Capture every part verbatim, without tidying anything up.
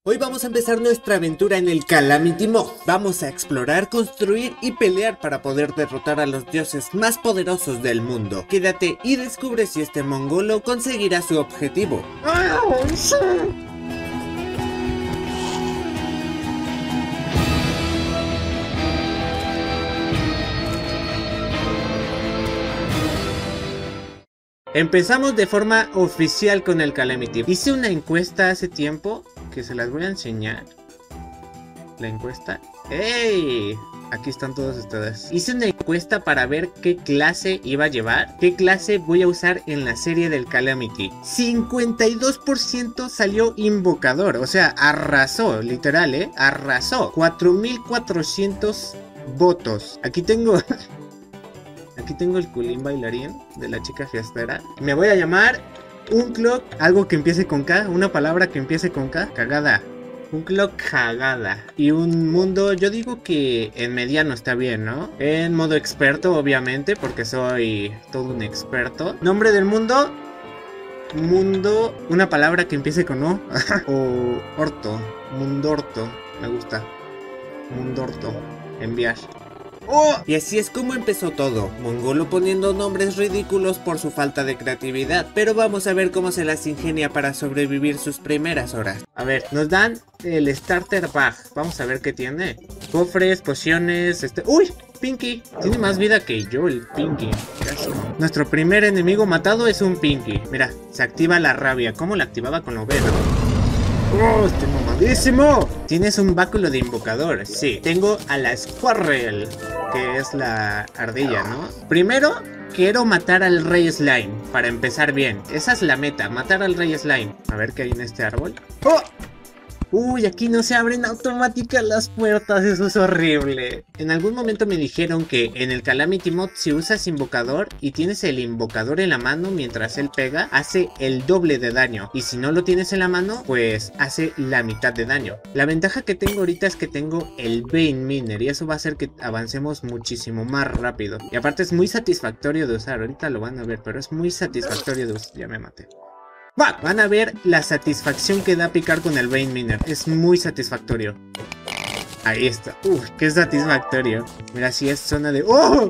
Hoy vamos a empezar nuestra aventura en el Calamity Mod. Vamos a explorar, construir y pelear para poder derrotar a los dioses más poderosos del mundo. Quédate y descubre si este mongolo conseguirá su objetivo. Empezamos de forma oficial con el Calamity. Hice una encuesta hace tiempo que se las voy a enseñar. La encuesta. ¡Ey! Aquí están todos ustedes. Hice una encuesta para ver qué clase iba a llevar, qué clase voy a usar en la serie del Calamity. cincuenta y dos por ciento salió invocador, o sea, arrasó, literal, ¿eh? Arrasó. cuatro mil cuatrocientos votos. Aquí tengo... Aquí tengo el culín bailarín de la chica fiestera. Me voy a llamar Unclock, algo que empiece con K, una palabra que empiece con K. Cagada. Unclock cagada. Y un mundo, yo digo que en mediano está bien, ¿no? En modo experto, obviamente, porque soy todo un experto. Nombre del mundo. Mundo, una palabra que empiece con O. O orto. Mundorto. Me gusta. Mundorto. Enviar. ¡Oh! Y así es como empezó todo, Mongolo poniendo nombres ridículos por su falta de creatividad, pero vamos a ver cómo se las ingenia para sobrevivir sus primeras horas. A ver, nos dan el Starter Bag, vamos a ver qué tiene. Cofres, pociones, este... ¡Uy! Pinky, tiene más vida que yo el Pinky. Nuestro primer enemigo matado es un Pinky. Mira, se activa la rabia, ¿cómo la activaba con la oveja? ¡Oh, estoy mamadísimo! ¿Tienes un báculo de invocador? Sí. Tengo a la Squirrel, que es la ardilla, ¿no? Primero, quiero matar al Rey Slime, para empezar bien. Esa es la meta, matar al Rey Slime. A ver qué hay en este árbol. ¡Oh! Uy, aquí no se abren automáticas las puertas, eso es horrible. En algún momento me dijeron que en el Calamity Mod, si usas invocador y tienes el invocador en la mano mientras él pega, hace el doble de daño. Y si no lo tienes en la mano, pues hace la mitad de daño. La ventaja que tengo ahorita es que tengo el Bane Miner y eso va a hacer que avancemos muchísimo más rápido. Y aparte es muy satisfactorio de usar, ahorita lo van a ver, pero es muy satisfactorio de usar. Ya me maté. ¡Bah! Van a ver la satisfacción que da picar con el Bane Miner. Es muy satisfactorio. Ahí está. Uf, qué satisfactorio. Mira, si es zona de... ¡Oh!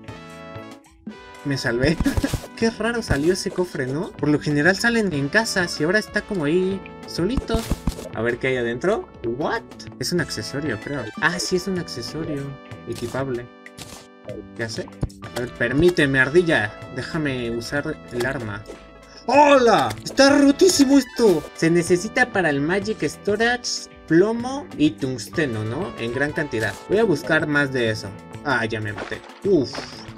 Me salvé. Qué raro salió ese cofre, ¿no? Por lo general salen en casas y ahora está como ahí solito. A ver qué hay adentro. ¿What? Es un accesorio, creo. Ah, sí, es un accesorio equipable. ¿Qué hace? A ver, permíteme, ardilla. Déjame usar el arma. ¡Hola! ¡Está rotísimo esto! Se necesita para el Magic Storage, plomo y tungsteno, ¿no? En gran cantidad. Voy a buscar más de eso. Ah, ya me maté. Uf.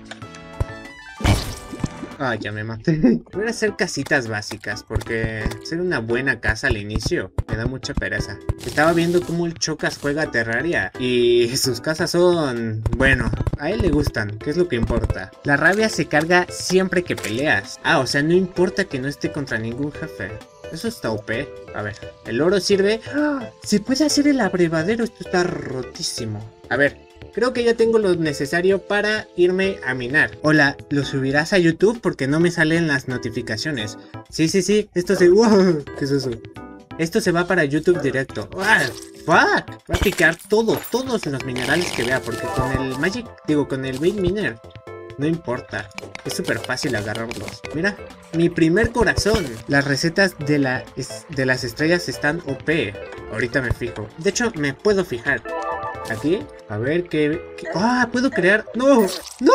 Ah, ya me maté. Voy a hacer casitas básicas porque ser una buena casa al inicio me da mucha pereza. Estaba viendo cómo el Chocas juega a Terraria y sus casas son... bueno, a él le gustan, que es lo que importa. La rabia se carga siempre que peleas. Ah, o sea, no importa que no esté contra ningún jefe. Eso está O P. A ver, el oro sirve... ¡Ah! Se puede hacer el abrevadero, esto está rotísimo. A ver... creo que ya tengo lo necesario para irme a minar. Hola, ¿lo subirás a YouTube? Porque no me salen las notificaciones. Sí, sí, sí, esto se... ¡Wow! ¿Qué es eso? Esto se va para YouTube directo. ¡Ah! ¡Fuck! Voy a picar todo, todos los minerales que vea. Porque con el Magic, digo, con el Bane Miner, no importa. Es súper fácil agarrarlos. Mira, mi primer corazón. Las recetas de, la, de las estrellas están O P. Ahorita me fijo. De hecho, me puedo fijar. Aquí, a ver qué... qué... ¡Ah! ¡Puedo crear! ¡No! ¡No!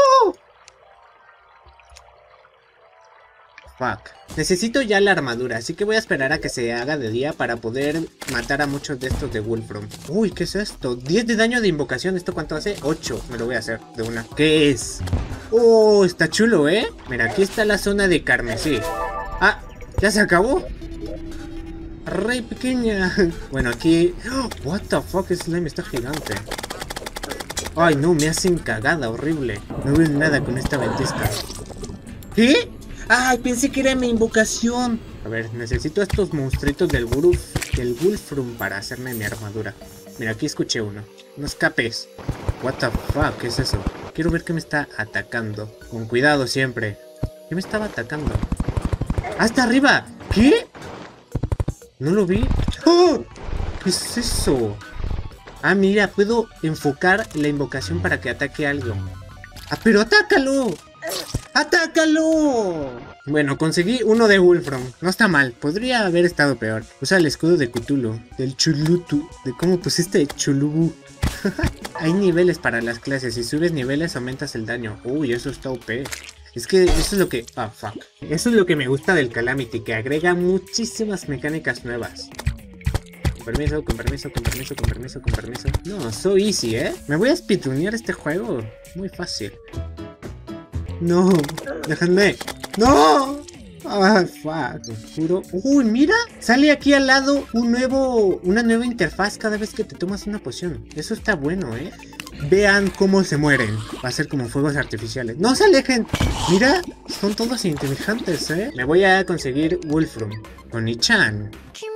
Fuck. Necesito ya la armadura, así que voy a esperar a que se haga de día para poder matar a muchos de estos de Wolfram. Uy, ¿qué es esto? diez de daño de invocación. ¿Esto cuánto hace? ocho. Me lo voy a hacer de una. ¿Qué es? ¡Oh! Está chulo, ¿eh? Mira, aquí está la zona de carmesí. ¡Ah! ¿Ya se acabó? Re pequeña. Bueno, aquí... ¡Oh! What the fuck, ese slime está gigante. Ay, no, me hacen cagada, horrible. No veo nada con esta ventisca. ¿Qué? Ay, pensé que era mi invocación. A ver, necesito estos monstruitos del Wolf, del Wolfram para hacerme mi armadura. Mira, aquí escuché uno. No escapes. What the fuck, ¿qué es eso? Quiero ver qué me está atacando. Con cuidado siempre. ¿Qué me estaba atacando? ¡Hasta arriba! ¿Qué? No lo vi. ¡Oh! ¿Qué es eso? Ah, mira, puedo enfocar la invocación para que ataque algo. ¡Ah, pero atácalo! ¡Atácalo! Bueno, conseguí uno de Wolfram. No está mal, podría haber estado peor. Usa el escudo de Cthulhu, del Chulutu. ¿De cómo pusiste Chulubu? Hay niveles para las clases. Si subes niveles aumentas el daño. Uy, eso está O P. Es que eso es lo que... Ah, fuck. Eso es lo que me gusta del Calamity, que agrega muchísimas mecánicas nuevas. Con permiso, con permiso, con permiso, con permiso, con permiso. No, so easy, ¿eh? Me voy a speedrunear este juego. Muy fácil. No, déjenme. ¡No! Ah, fuck, oscuro. Uy, mira, sale aquí al lado un nuevo, una nueva interfaz cada vez que te tomas una poción. Eso está bueno, ¿eh? Vean cómo se mueren. Va a ser como fuegos artificiales. ¡No se alejen! Mira, son todos inteligentes, ¿eh? Me voy a conseguir Wolfram con Ichan.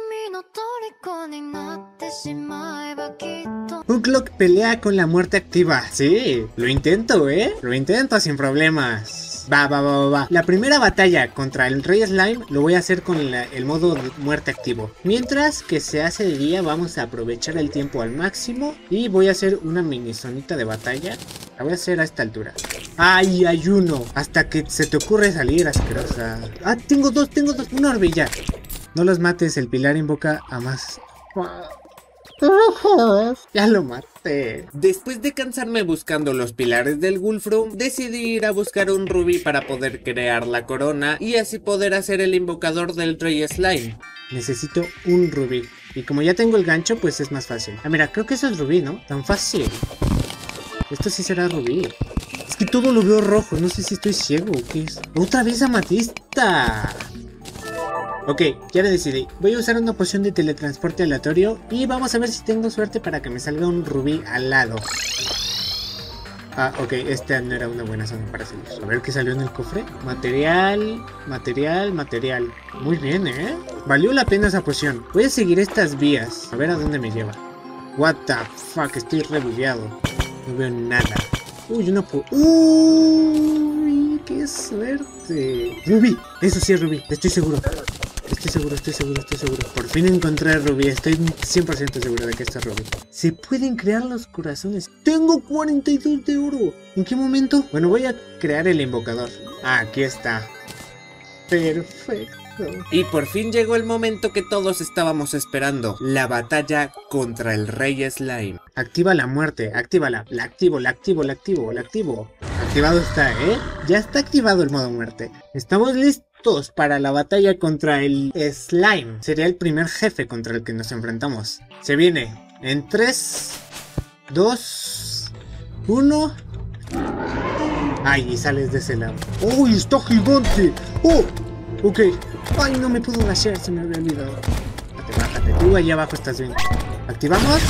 Hooklock pelea con la muerte activa. Sí, lo intento, ¿eh? Lo intento sin problemas. Va, va, va, va, va. La primera batalla contra el Rey Slime lo voy a hacer con la, el modo muerte activo. Mientras que se hace de día, vamos a aprovechar el tiempo al máximo. Y voy a hacer una mini zonita de batalla. La voy a hacer a esta altura. ¡Ay, hay uno! Hasta que se te ocurre salir, asquerosa. ¡Ah, tengo dos, tengo dos! ¡Una orbilla! No los mates, el pilar invoca a más... Ya lo maté. Después de cansarme buscando los pilares del Wolfram, decidí ir a buscar un rubí para poder crear la corona y así poder hacer el invocador del Rey Slime. Necesito un rubí. Y como ya tengo el gancho, pues es más fácil. Ah, mira, creo que eso es rubí, ¿no? Tan fácil. Esto sí será rubí. Es que todo lo veo rojo, no sé si estoy ciego o qué es. ¡Otra vez amatista! Ok, ya lo decidí. Voy a usar una poción de teletransporte aleatorio y vamos a ver si tengo suerte para que me salga un rubí al lado. Ah, ok, esta no era una buena zona para salir. A ver qué salió en el cofre. Material, material, material. Muy bien, ¿eh? Valió la pena esa poción. Voy a seguir estas vías. A ver a dónde me lleva. What the fuck, estoy rebugueado. No veo nada. Uy, yo no puedo... Uy, qué suerte. Rubí, eso sí es rubí, estoy seguro. Estoy seguro, estoy seguro, estoy seguro. Por fin encontré el rubí, estoy cien por ciento seguro de que esto es rubí. Se pueden crear los corazones. Tengo cuarenta y dos de oro. ¿En qué momento? Bueno, voy a crear el invocador. Ah, aquí está. Perfecto. Y por fin llegó el momento que todos estábamos esperando. La batalla contra el Rey Slime. Activa la muerte, actívala. La activo, la activo, la activo, la activo. Activado está, ¿eh? Ya está activado el modo muerte. Estamos listos para la batalla contra el Slime. Sería el primer jefe contra el que nos enfrentamos. Se viene en tres, dos, uno. Ay, y sales de ese lado. ¡Uy, está gigante! ¡Oh! Ok. Ay, no me puedo agachar, se me había olvidado. Bájate, bájate. Tú allá abajo estás bien. Activamos.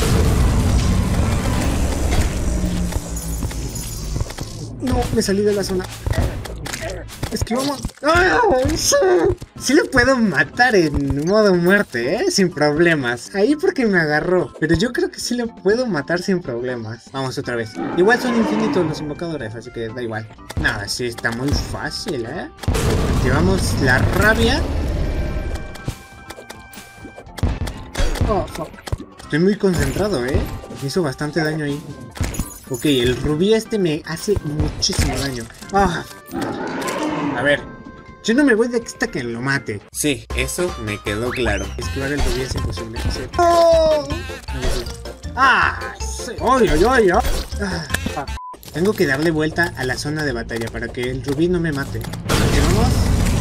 No, me salí de la zona. Esquivamos. ¡Ah! ¡Sí! Sí lo puedo matar en modo muerte, ¿eh? Sin problemas. Ahí porque me agarró. Pero yo creo que sí lo puedo matar sin problemas. Vamos otra vez. Igual son infinitos los invocadores, así que da igual. Nada, sí está muy fácil, ¿eh? Activamos la rabia. Oh, fuck. Estoy muy concentrado, ¿eh? Me hizo bastante daño ahí. Ok, el rubí este me hace muchísimo daño. Ah. A ver, yo no me voy de aquí hasta que lo mate. Sí, eso me quedó claro. Esquivar el rubí es imposible. Sí. ¡Oh! ¡Ah! Sí. ¡Ay, ay, ay! ay. Ah. Tengo que darle vuelta a la zona de batalla para que el rubí no me mate. ¿Vamos?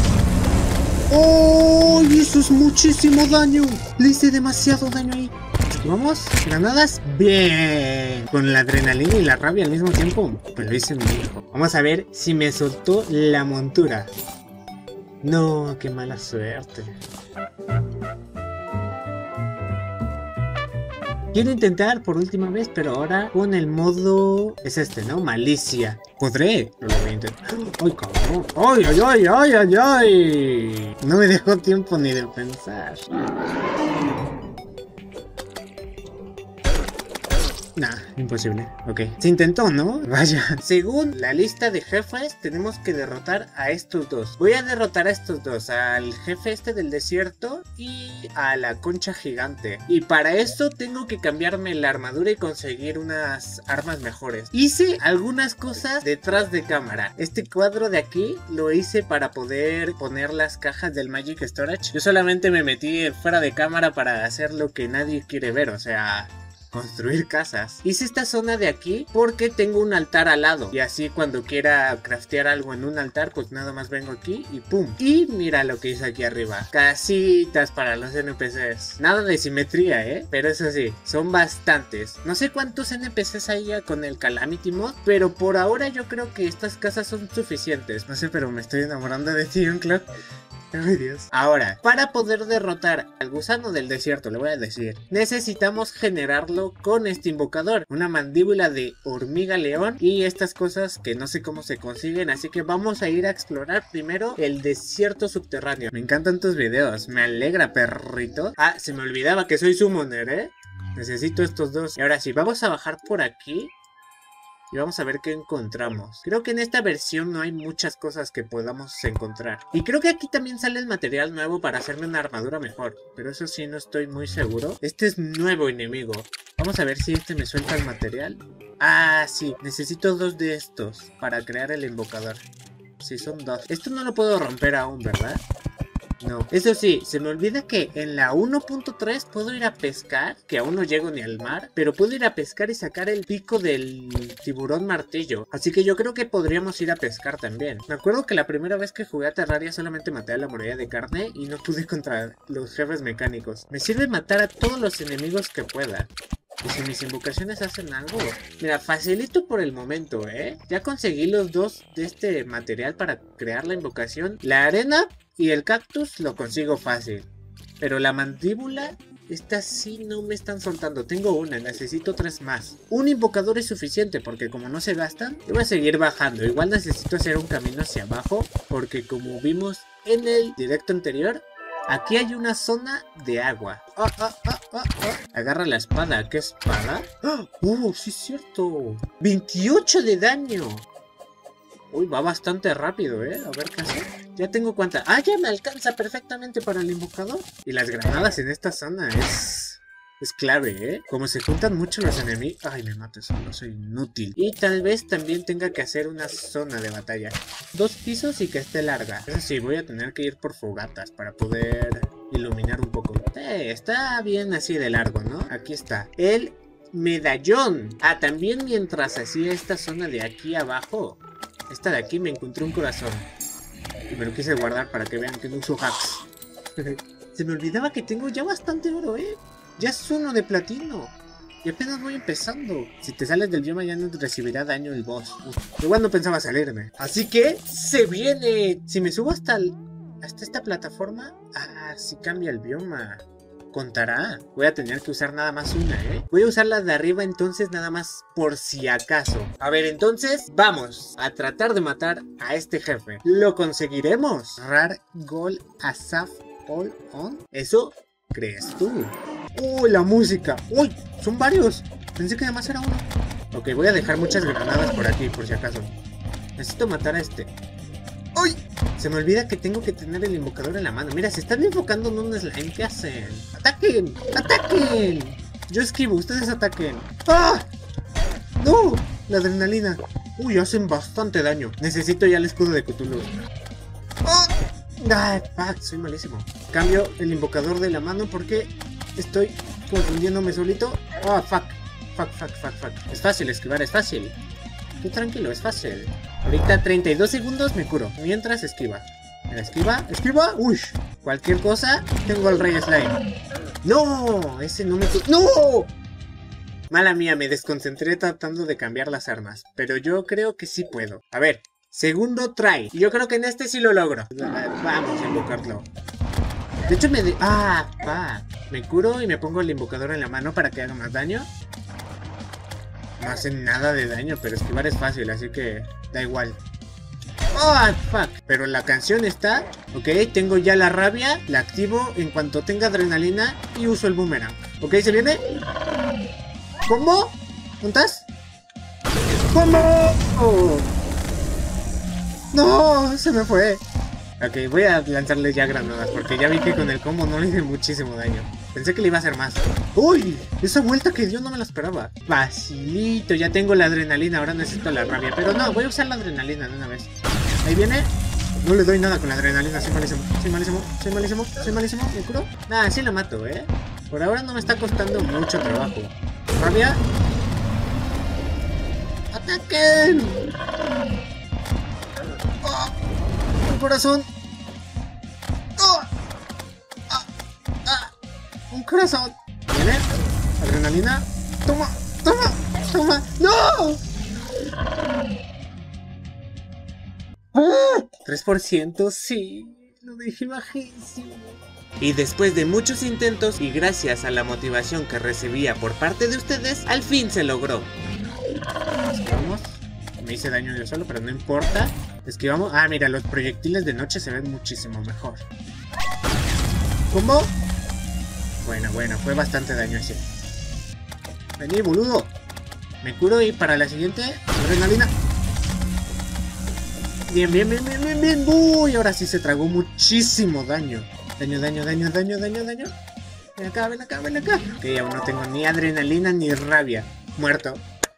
¡Oh! Eso es muchísimo daño. Le hice demasiado daño ahí. Vamos, granadas, bien. Con la adrenalina y la rabia al mismo tiempo, pues lo hice muy bien. Vamos a ver si me soltó la montura. No, qué mala suerte. Quiero intentar por última vez, pero ahora con el modo... Es este, ¿no? Malicia. ¿Podré? No lo voy a intentar. ¡Ay, cabrón! ¡Ay, ay, ay, ay, ay, ay! No me dejó tiempo ni de pensar. Nah, imposible. Ok. Se intentó, ¿no? Vaya. Según la lista de jefes, tenemos que derrotar a estos dos. Voy a derrotar a estos dos. Al jefe este del desierto y a la concha gigante. Y para eso tengo que cambiarme la armadura y conseguir unas armas mejores. Hice algunas cosas detrás de cámara. Este cuadro de aquí lo hice para poder poner las cajas del Magic Storage. Yo solamente me metí fuera de cámara para hacer lo que nadie quiere ver. O sea... construir casas. Hice esta zona de aquí porque tengo un altar al lado. Y así cuando quiera craftear algo en un altar, pues nada más vengo aquí y pum. Y mira lo que hice aquí arriba. Casitas para los N P Cs. Nada de simetría, ¿eh? Pero eso sí, son bastantes. No sé cuántos N P Cs hay ya con el Calamity Mod, pero por ahora yo creo que estas casas son suficientes. No sé, pero me estoy enamorando de ti, Unclock. Ay, Dios. Ahora, para poder derrotar al gusano del desierto, le voy a decir, necesitamos generarlo con este invocador, una mandíbula de hormiga león y estas cosas que no sé cómo se consiguen, así que vamos a ir a explorar primero el desierto subterráneo. Me encantan tus videos, me alegra, perrito. Ah, se me olvidaba que soy summoner, ¿eh? Necesito estos dos. Y ahora sí, vamos a bajar por aquí. Y vamos a ver qué encontramos. Creo que en esta versión no hay muchas cosas que podamos encontrar. Y creo que aquí también sale el material nuevo para hacerme una armadura mejor. Pero eso sí, no estoy muy seguro. Este es nuevo enemigo. Vamos a ver si este me suelta el material. Ah, sí. Necesito dos de estos para crear el invocador. Sí, son dos. Esto no lo puedo romper aún, ¿verdad? No, eso sí, se me olvida que en la uno punto tres puedo ir a pescar, que aún no llego ni al mar, pero puedo ir a pescar y sacar el pico del tiburón martillo, así que yo creo que podríamos ir a pescar también. Me acuerdo que la primera vez que jugué a Terraria solamente maté a la muralla de carne y no pude contra los jefes mecánicos. Me sirve matar a todos los enemigos que pueda. Y si mis invocaciones hacen algo. Mira, facilito por el momento, ¿eh? Ya conseguí los dos de este material para crear la invocación. La arena y el cactus lo consigo fácil. Pero la mandíbula, esta sí no me están soltando. Tengo una, necesito tres más. Un invocador es suficiente porque como no se gastan, yo voy a seguir bajando. Igual necesito hacer un camino hacia abajo porque como vimos en el directo anterior, aquí hay una zona de agua. Oh, oh, oh, oh, oh. Agarra la espada. ¿Qué espada? ¡Oh, sí es cierto! ¡veintiocho de daño! Uy, va bastante rápido, ¿eh? A ver qué hace. Ya tengo cuánta. ¡Ah, ya me alcanza perfectamente para el invocador! Y las granadas en esta zona es... es clave, ¿eh? Como se juntan mucho los enemigos... Ay, me mato, eso no soy inútil. Y tal vez también tenga que hacer una zona de batalla. Dos pisos y que esté larga. Eso sí, voy a tener que ir por fogatas para poder iluminar un poco. Eh, está bien así de largo, ¿no? Aquí está. El medallón. Ah, también mientras hacía esta zona de aquí abajo... Esta de aquí me encontré un corazón. Y me lo quise guardar para que vean que no uso hacks. Se me olvidaba que tengo ya bastante oro, ¿eh? Ya es uno de platino. Y apenas voy empezando. Si te sales del bioma ya no recibirá daño el boss. Uf, igual no pensaba salirme. Así que se viene. Si me subo hasta, el, hasta esta plataforma. Ah, sí cambia el bioma. Contará. Voy a tener que usar nada más una, ¿eh? Voy a usar la de arriba entonces nada más por si acaso. A ver, entonces vamos a tratar de matar a este jefe. ¿Lo conseguiremos? Rar Gol Asaf All On. ¿Eso crees tú? ¡Uy, la música! ¡Uy! Son varios. Pensé que además era uno. Ok, voy a dejar muchas granadas por aquí por si acaso. Necesito matar a este. ¡Uy! Se me olvida que tengo que tener el invocador en la mano. Mira, se están enfocando en un slime. ¿Qué hacen? ¡Ataquen! ¡Ataquen! Yo esquivo, ustedes ataquen. ¡Ah! ¡No! La adrenalina. Uy, hacen bastante daño. Necesito ya el escudo de Cthulhu. ¡Oh! ¡Ay, fuck! Soy malísimo. Cambio el invocador de la mano porque estoy confundiéndome solito. ¡Oh, fuck! Fuck, fuck, fuck, fuck. Es fácil esquivar, es fácil. Tú tranquilo, es fácil. Ahorita treinta y dos segundos me curo. Mientras esquiva. Mira, esquiva, esquiva. Uy, cualquier cosa. Tengo al rey slime. No, ese no me... ¡No! Mala mía, me desconcentré tratando de cambiar las armas. Pero yo creo que sí puedo. A ver, segundo try. Y yo creo que en este sí lo logro. Vamos a invocarlo. De hecho me... De... Ah, va. Me curo y me pongo el invocador en la mano para que haga más daño. No hacen nada de daño, pero esquivar es fácil, así que da igual. ¡Oh, fuck! Pero la canción está... Ok, tengo ya la rabia, la activo en cuanto tenga adrenalina y uso el boomerang. Ok, ¿se viene? ¿Cómo? ¿Juntas? ¿Cómo? Oh. No, se me fue. Ok, voy a lanzarle ya granadas porque ya vi que con el combo no le hice muchísimo daño. Pensé que le iba a hacer más. ¡Uy! Esa vuelta que dio no me la esperaba. Facilito, ya tengo la adrenalina, ahora necesito la rabia. Pero no, voy a usar la adrenalina de una vez. Ahí viene. No le doy nada con la adrenalina, soy malísimo, soy malísimo, soy malísimo, soy malísimo, ¿me curo? Nah, sí lo mato, ¿eh? Por ahora no me está costando mucho trabajo. Rabia. ¡Ataquen! ¡Oh! ¡Un corazón! ¡Oh! ¡Ah! ¡Ah! ¡Un corazón! ¿Viene? Adrenalina. ¡Toma! ¡Toma! ¡Toma! ¡No! ¡Ah! tres por ciento, sí. Lo dejé bajísimo. Y después de muchos intentos y gracias a la motivación que recibía por parte de ustedes, al fin se logró. Esquivamos. Me hice daño yo solo, pero no importa. Esquivamos. Ah, mira, los proyectiles de noche se ven muchísimo mejor. ¿Cómo? Bueno, bueno, fue bastante daño ese. Vení, boludo. Me curo y para la siguiente, adrenalina. Bien, bien, bien, bien, bien, bien. Uy, ahora sí se tragó muchísimo daño. Daño, daño, daño, daño, daño, daño. Ven acá, ven acá, ven acá. Ok, aún no tengo ni adrenalina ni rabia. Muerto.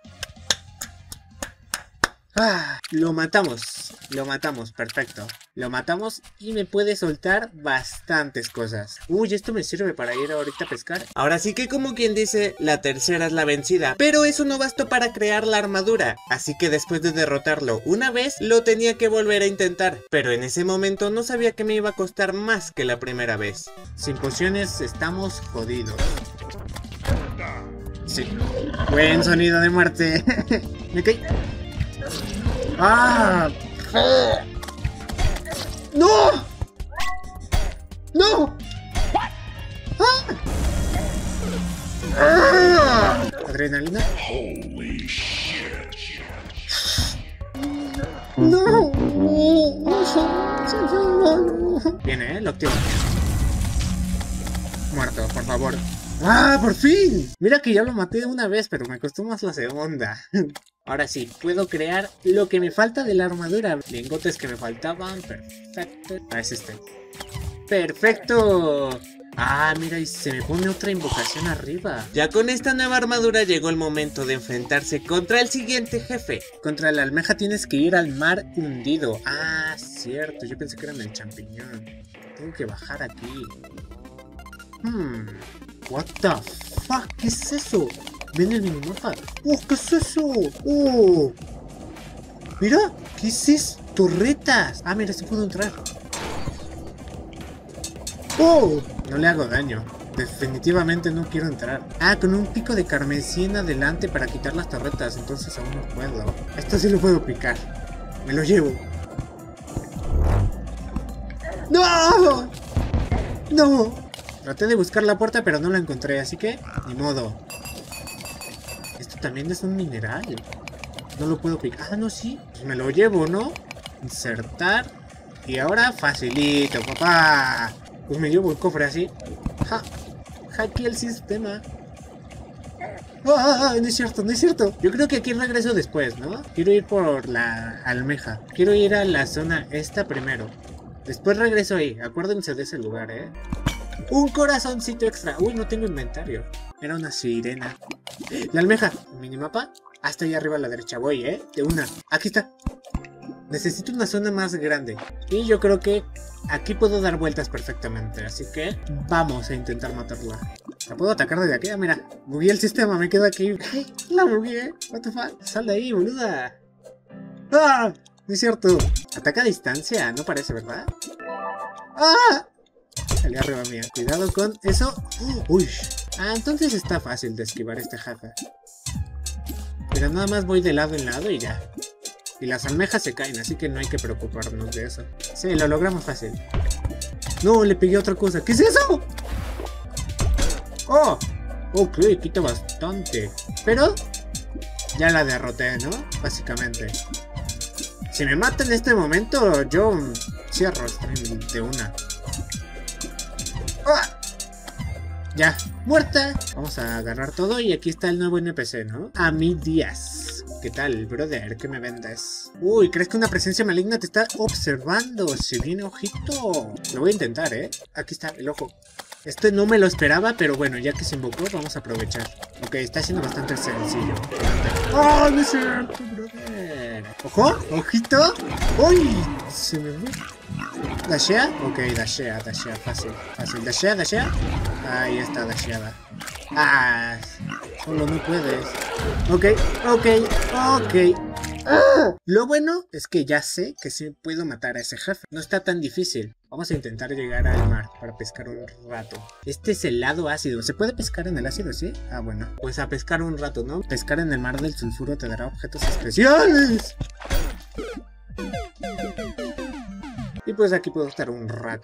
Ah, lo matamos. Lo matamos, perfecto. Lo matamos y me puede soltar bastantes cosas. Uy, esto me sirve para ir ahorita a pescar. Ahora sí que como quien dice, la tercera es la vencida. Pero eso no bastó para crear la armadura. Así que después de derrotarlo una vez, lo tenía que volver a intentar. Pero en ese momento no sabía que me iba a costar más que la primera vez. Sin pociones estamos jodidos. Sí. Buen sonido de muerte. Me caí. ¡Ah! ¡No! ¡No! ¡Ah! ¡Ah! ¿Adrenalina? ¡No! Viene, ¿eh? Lo activo. Muerto, por favor. ¡Ah, por fin! Mira que ya lo maté una vez, pero me costó más la segunda. Ahora sí, puedo crear lo que me falta de la armadura. Lingotes que me faltaban, perfecto. Ah, es este. ¡Perfecto! Ah, mira, y se me pone otra invocación arriba. Ya con esta nueva armadura llegó el momento de enfrentarse contra el siguiente jefe. Contra la almeja tienes que ir al mar hundido. Ah, cierto, yo pensé que era en el champiñón. Tengo que bajar aquí. Hmm... What the fuck, ¿qué es eso? Ven el minimapa. Oh, ¿qué es eso? Oh, mira, ¿qué es eso? Torretas. Ah, mira, sí puedo entrar. Oh, no le hago daño. Definitivamente no quiero entrar. Ah, con un pico de carmesí en adelante para quitar las torretas. Entonces aún no puedo. Esto sí lo puedo picar. Me lo llevo. ¡No! ¡No! Traté de buscar la puerta, pero no la encontré, así que ni modo. Esto también es un mineral. No lo puedo picar. Ah, no, sí. Pues me lo llevo, ¿no? Insertar. Y ahora facilito, papá. Pues me llevo el cofre así. Ja. Hackeé el sistema. Ah, no es cierto, no es cierto. Yo creo que aquí regreso después, ¿no? Quiero ir por la almeja. Quiero ir a la zona esta primero. Después regreso ahí. Acuérdense de ese lugar, ¿eh? Un corazoncito extra. Uy, no tengo inventario. Era una sirena. La almeja. Minimapa. Hasta ahí arriba a la derecha. Voy, ¿eh? De una. Aquí está. Necesito una zona más grande. Y yo creo que aquí puedo dar vueltas perfectamente. Así que vamos a intentar matarla. ¿La puedo atacar desde aquí? Ah, mira. Bugué el sistema. Me quedo aquí. Ay, la bugué. What the fuck. Sal de ahí, boluda. ¡Ah! No es cierto. Ataca a distancia. No parece, ¿verdad? ¡Ah! Salí arriba mía. Cuidado con eso. Uy. Ah, entonces está fácil de esquivar este jaja. Pero nada más voy de lado en lado y ya. Y las almejas se caen, así que no hay que preocuparnos de eso. Sí, lo logramos fácil. No, le pegué otra cosa. ¿Qué es eso? Oh. Ok, quita bastante. Pero ya la derroté, ¿no? Básicamente. Si me mata en este momento, yo cierro stream de una. ¡Ah! Ya, muerta. Vamos a agarrar todo y aquí está el nuevo N P C, ¿no? Ami Díaz. ¿Qué tal, brother? ¿Qué me vendes? Uy, ¿crees que una presencia maligna te está observando? Se viene, ojito. Lo voy a intentar, ¿eh? Aquí está el ojo. Este no me lo esperaba, pero bueno, ya que se invocó, vamos a aprovechar. Ok, está siendo bastante sencillo. ¡Oh, no es cierto, brother! ¡Ojo! ¡Ojito! ¡Uy! Se me fue. ¿Dashea? Ok, dashea, dashea, fácil, fácil. ¿Dashea, dashea? Ahí está, dasheada. Ah, solo no puedes. Ok, ok, ok. ¡Ah! Lo bueno es que ya sé que sí puedo matar a ese jefe. No está tan difícil. Vamos a intentar llegar al mar para pescar un rato. Este es el lado ácido. ¿Se puede pescar en el ácido, sí? Ah, bueno. Pues a pescar un rato, ¿no? Pescar en el mar del sulfuro te dará objetos especiales. Y pues aquí puedo estar un rato.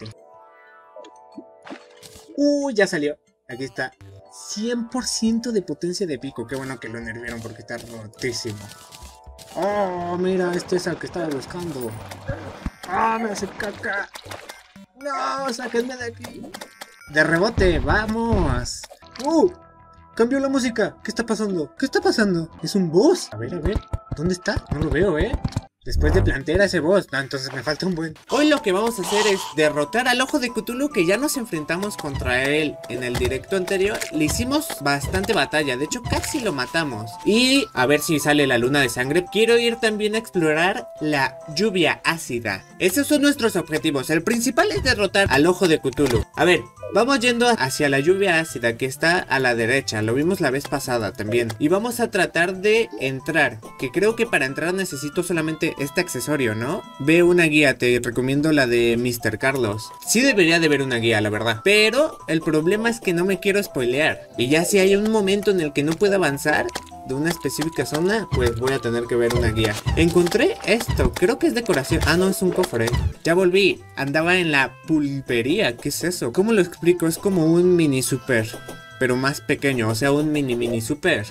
Uy, ya salió. Aquí está. cien por ciento de potencia de pico. Qué bueno que lo nervieron porque está rotísimo. Oh, mira, este es el que estaba buscando. Ah, me hace caca. No, sáquenme de aquí. De rebote, vamos. Uh, cambió la música. ¿Qué está pasando? ¿Qué está pasando? ¿Es un boss? A ver, a ver. ¿Dónde está? No lo veo, ¿eh? Después de plantear a ese boss, no, entonces me falta un buen. Hoy lo que vamos a hacer es derrotar al Ojo de Cthulhu, que ya nos enfrentamos contra él en el directo anterior. Le hicimos bastante batalla, de hecho casi lo matamos. Y a ver si sale la luna de sangre. Quiero ir también a explorar la lluvia ácida. Esos son nuestros objetivos. El principal es derrotar al Ojo de Cthulhu. A ver, vamos yendo hacia la lluvia ácida que está a la derecha. Lo vimos la vez pasada también. Y vamos a tratar de entrar, que creo que para entrar necesito solamente este accesorio, ¿no? Ve una guía, te recomiendo la de mister Carlos. Sí debería de ver una guía, la verdad. Pero el problema es que no me quiero spoilear. Y ya si hay un momento en el que no puedo avanzar de una específica zona, pues voy a tener que ver una guía. Encontré esto, creo que es decoración. Ah, no, es un cofre. Ya volví, andaba en la pulpería. ¿Qué es eso? ¿Cómo lo explico? Es como un mini super, pero más pequeño, o sea, un mini mini super.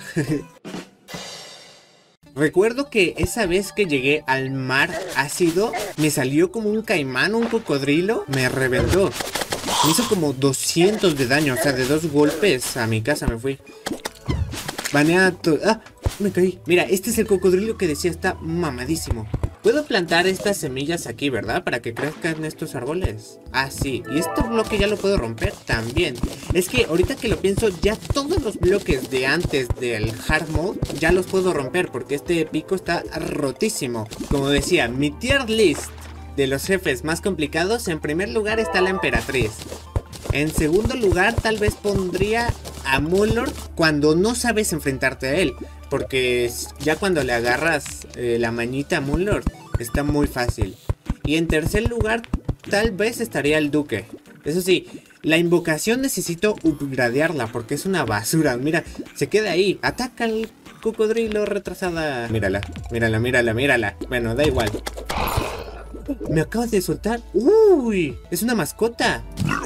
Recuerdo que esa vez que llegué al mar ácido, me salió como un caimán, un cocodrilo, me reventó. Me hizo como doscientos de daño, o sea, de dos golpes a mi casa me fui. Banea todo. ¡Ah! Me caí. Mira, este es el cocodrilo que decía, está mamadísimo. Puedo plantar estas semillas aquí, ¿verdad? Para que crezcan estos árboles. Ah, sí. Y este bloque ya lo puedo romper también. Es que ahorita que lo pienso, ya todos los bloques de antes del hard mode ya los puedo romper, porque este pico está rotísimo. Como decía, mi tier list de los jefes más complicados, en primer lugar está la emperatriz. En segundo lugar, tal vez pondría a Mulord cuando no sabes enfrentarte a él, porque ya cuando le agarras eh, la mañita a Mulord está muy fácil. Y en tercer lugar, tal vez estaría el duque. Eso sí, la invocación necesito upgradearla porque es una basura. Mira, se queda ahí. Ataca al cocodrilo retrasada. Mírala, mírala, mírala, mírala. Bueno, da igual. Me acabas de soltar. Uy, es una mascota.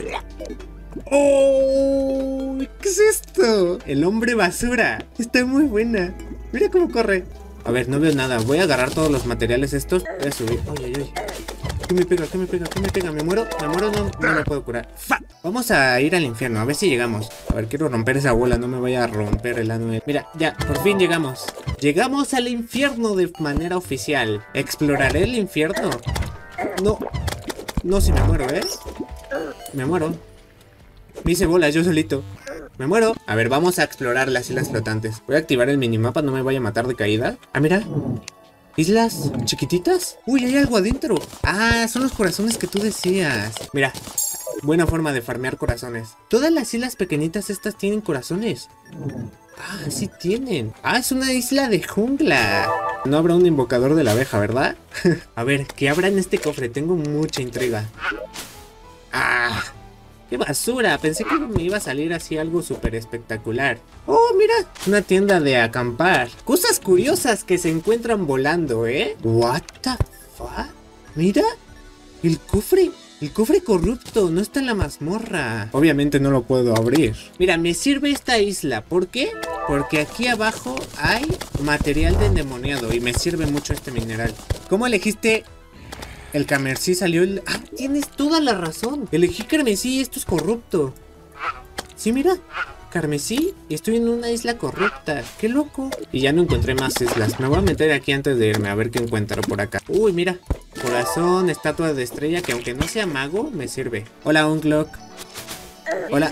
¡Oh! ¿Qué es esto? El hombre basura. Está muy buena. Mira cómo corre. A ver, no veo nada. Voy a agarrar todos los materiales estos. Voy a subir. Ay, ay, ay. ¿Qué me pega? ¿Qué me pega? ¿Qué me pega? ¿Me muero? ¿Me muero? No, no me puedo curar. ¡Fa! Vamos a ir al infierno. A ver si llegamos. A ver, quiero romper esa bola. No me vaya a romper el ano. Mira, ya, por fin llegamos. Llegamos al infierno de manera oficial. ¿Exploraré el infierno? No. No, si me muero, ¿eh? Me muero. Me hice bolas yo solito. Me muero. A ver, vamos a explorar las islas flotantes. Voy a activar el minimapa, no me vaya a matar de caída. Ah, mira. Islas chiquititas. Uy, hay algo adentro. Ah, son los corazones que tú decías. Mira, buena forma de farmear corazones. Todas las islas pequeñitas estas tienen corazones. Ah, sí tienen. Ah, es una isla de jungla. No habrá un invocador de la abeja, ¿verdad? A ver, ¿qué habrá en este cofre? Tengo mucha intriga. Ah, ¡qué basura! Pensé que me iba a salir así algo súper espectacular. ¡Oh, mira! Una tienda de acampar. Cosas curiosas que se encuentran volando, ¿eh? ¿What the fuck? Mira, el cofre. El cofre corrupto no está en la mazmorra. Obviamente no lo puedo abrir. Mira, me sirve esta isla. ¿Por qué? Porque aquí abajo hay material de endemoniado y me sirve mucho este mineral. ¿Cómo elegiste? El carmesí salió el... ¡Ah! Tienes toda la razón. Elegí carmesí y esto es corrupto. Sí, mira. Carmesí, estoy en una isla correcta. ¡Qué loco! Y ya no encontré más islas. Me voy a meter aquí antes de irme a ver qué encuentro por acá. Uy, mira. Corazón, estatua de estrella, que aunque no sea mago, me sirve. Hola, Unclock. Hola.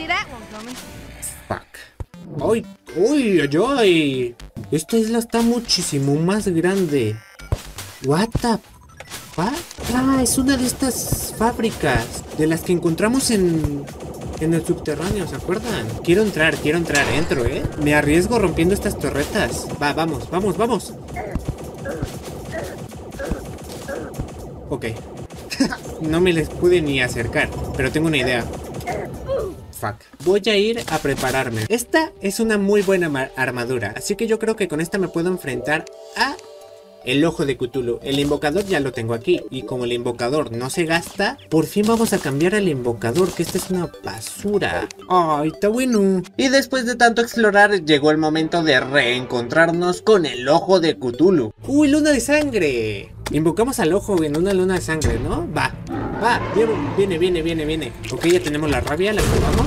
Fuck. ¡Uy! ¡Uy! ¡Uy! ¡Uy! Esta isla está muchísimo más grande. What the fuck? Ah, es una de estas fábricas de las que encontramos en... En el subterráneo, ¿se acuerdan? Quiero entrar, quiero entrar, entro, ¿eh? Me arriesgo rompiendo estas torretas. Va, vamos, vamos, vamos. Ok. No me les pude ni acercar, pero tengo una idea. Fuck. Voy a ir a prepararme. Esta es una muy buena armadura, así que yo creo que con esta me puedo enfrentar a... El ojo de Cthulhu. El invocador ya lo tengo aquí. Y como el invocador no se gasta, por fin vamos a cambiar al invocador, que esta es una basura. Ay, está bueno. Y después de tanto explorar, llegó el momento de reencontrarnos con el ojo de Cthulhu. Uy, luna de sangre. Invocamos al ojo en una luna de sangre, ¿no? Va, va, viene, viene, viene, viene. Ok, ya tenemos la rabia, la probamos.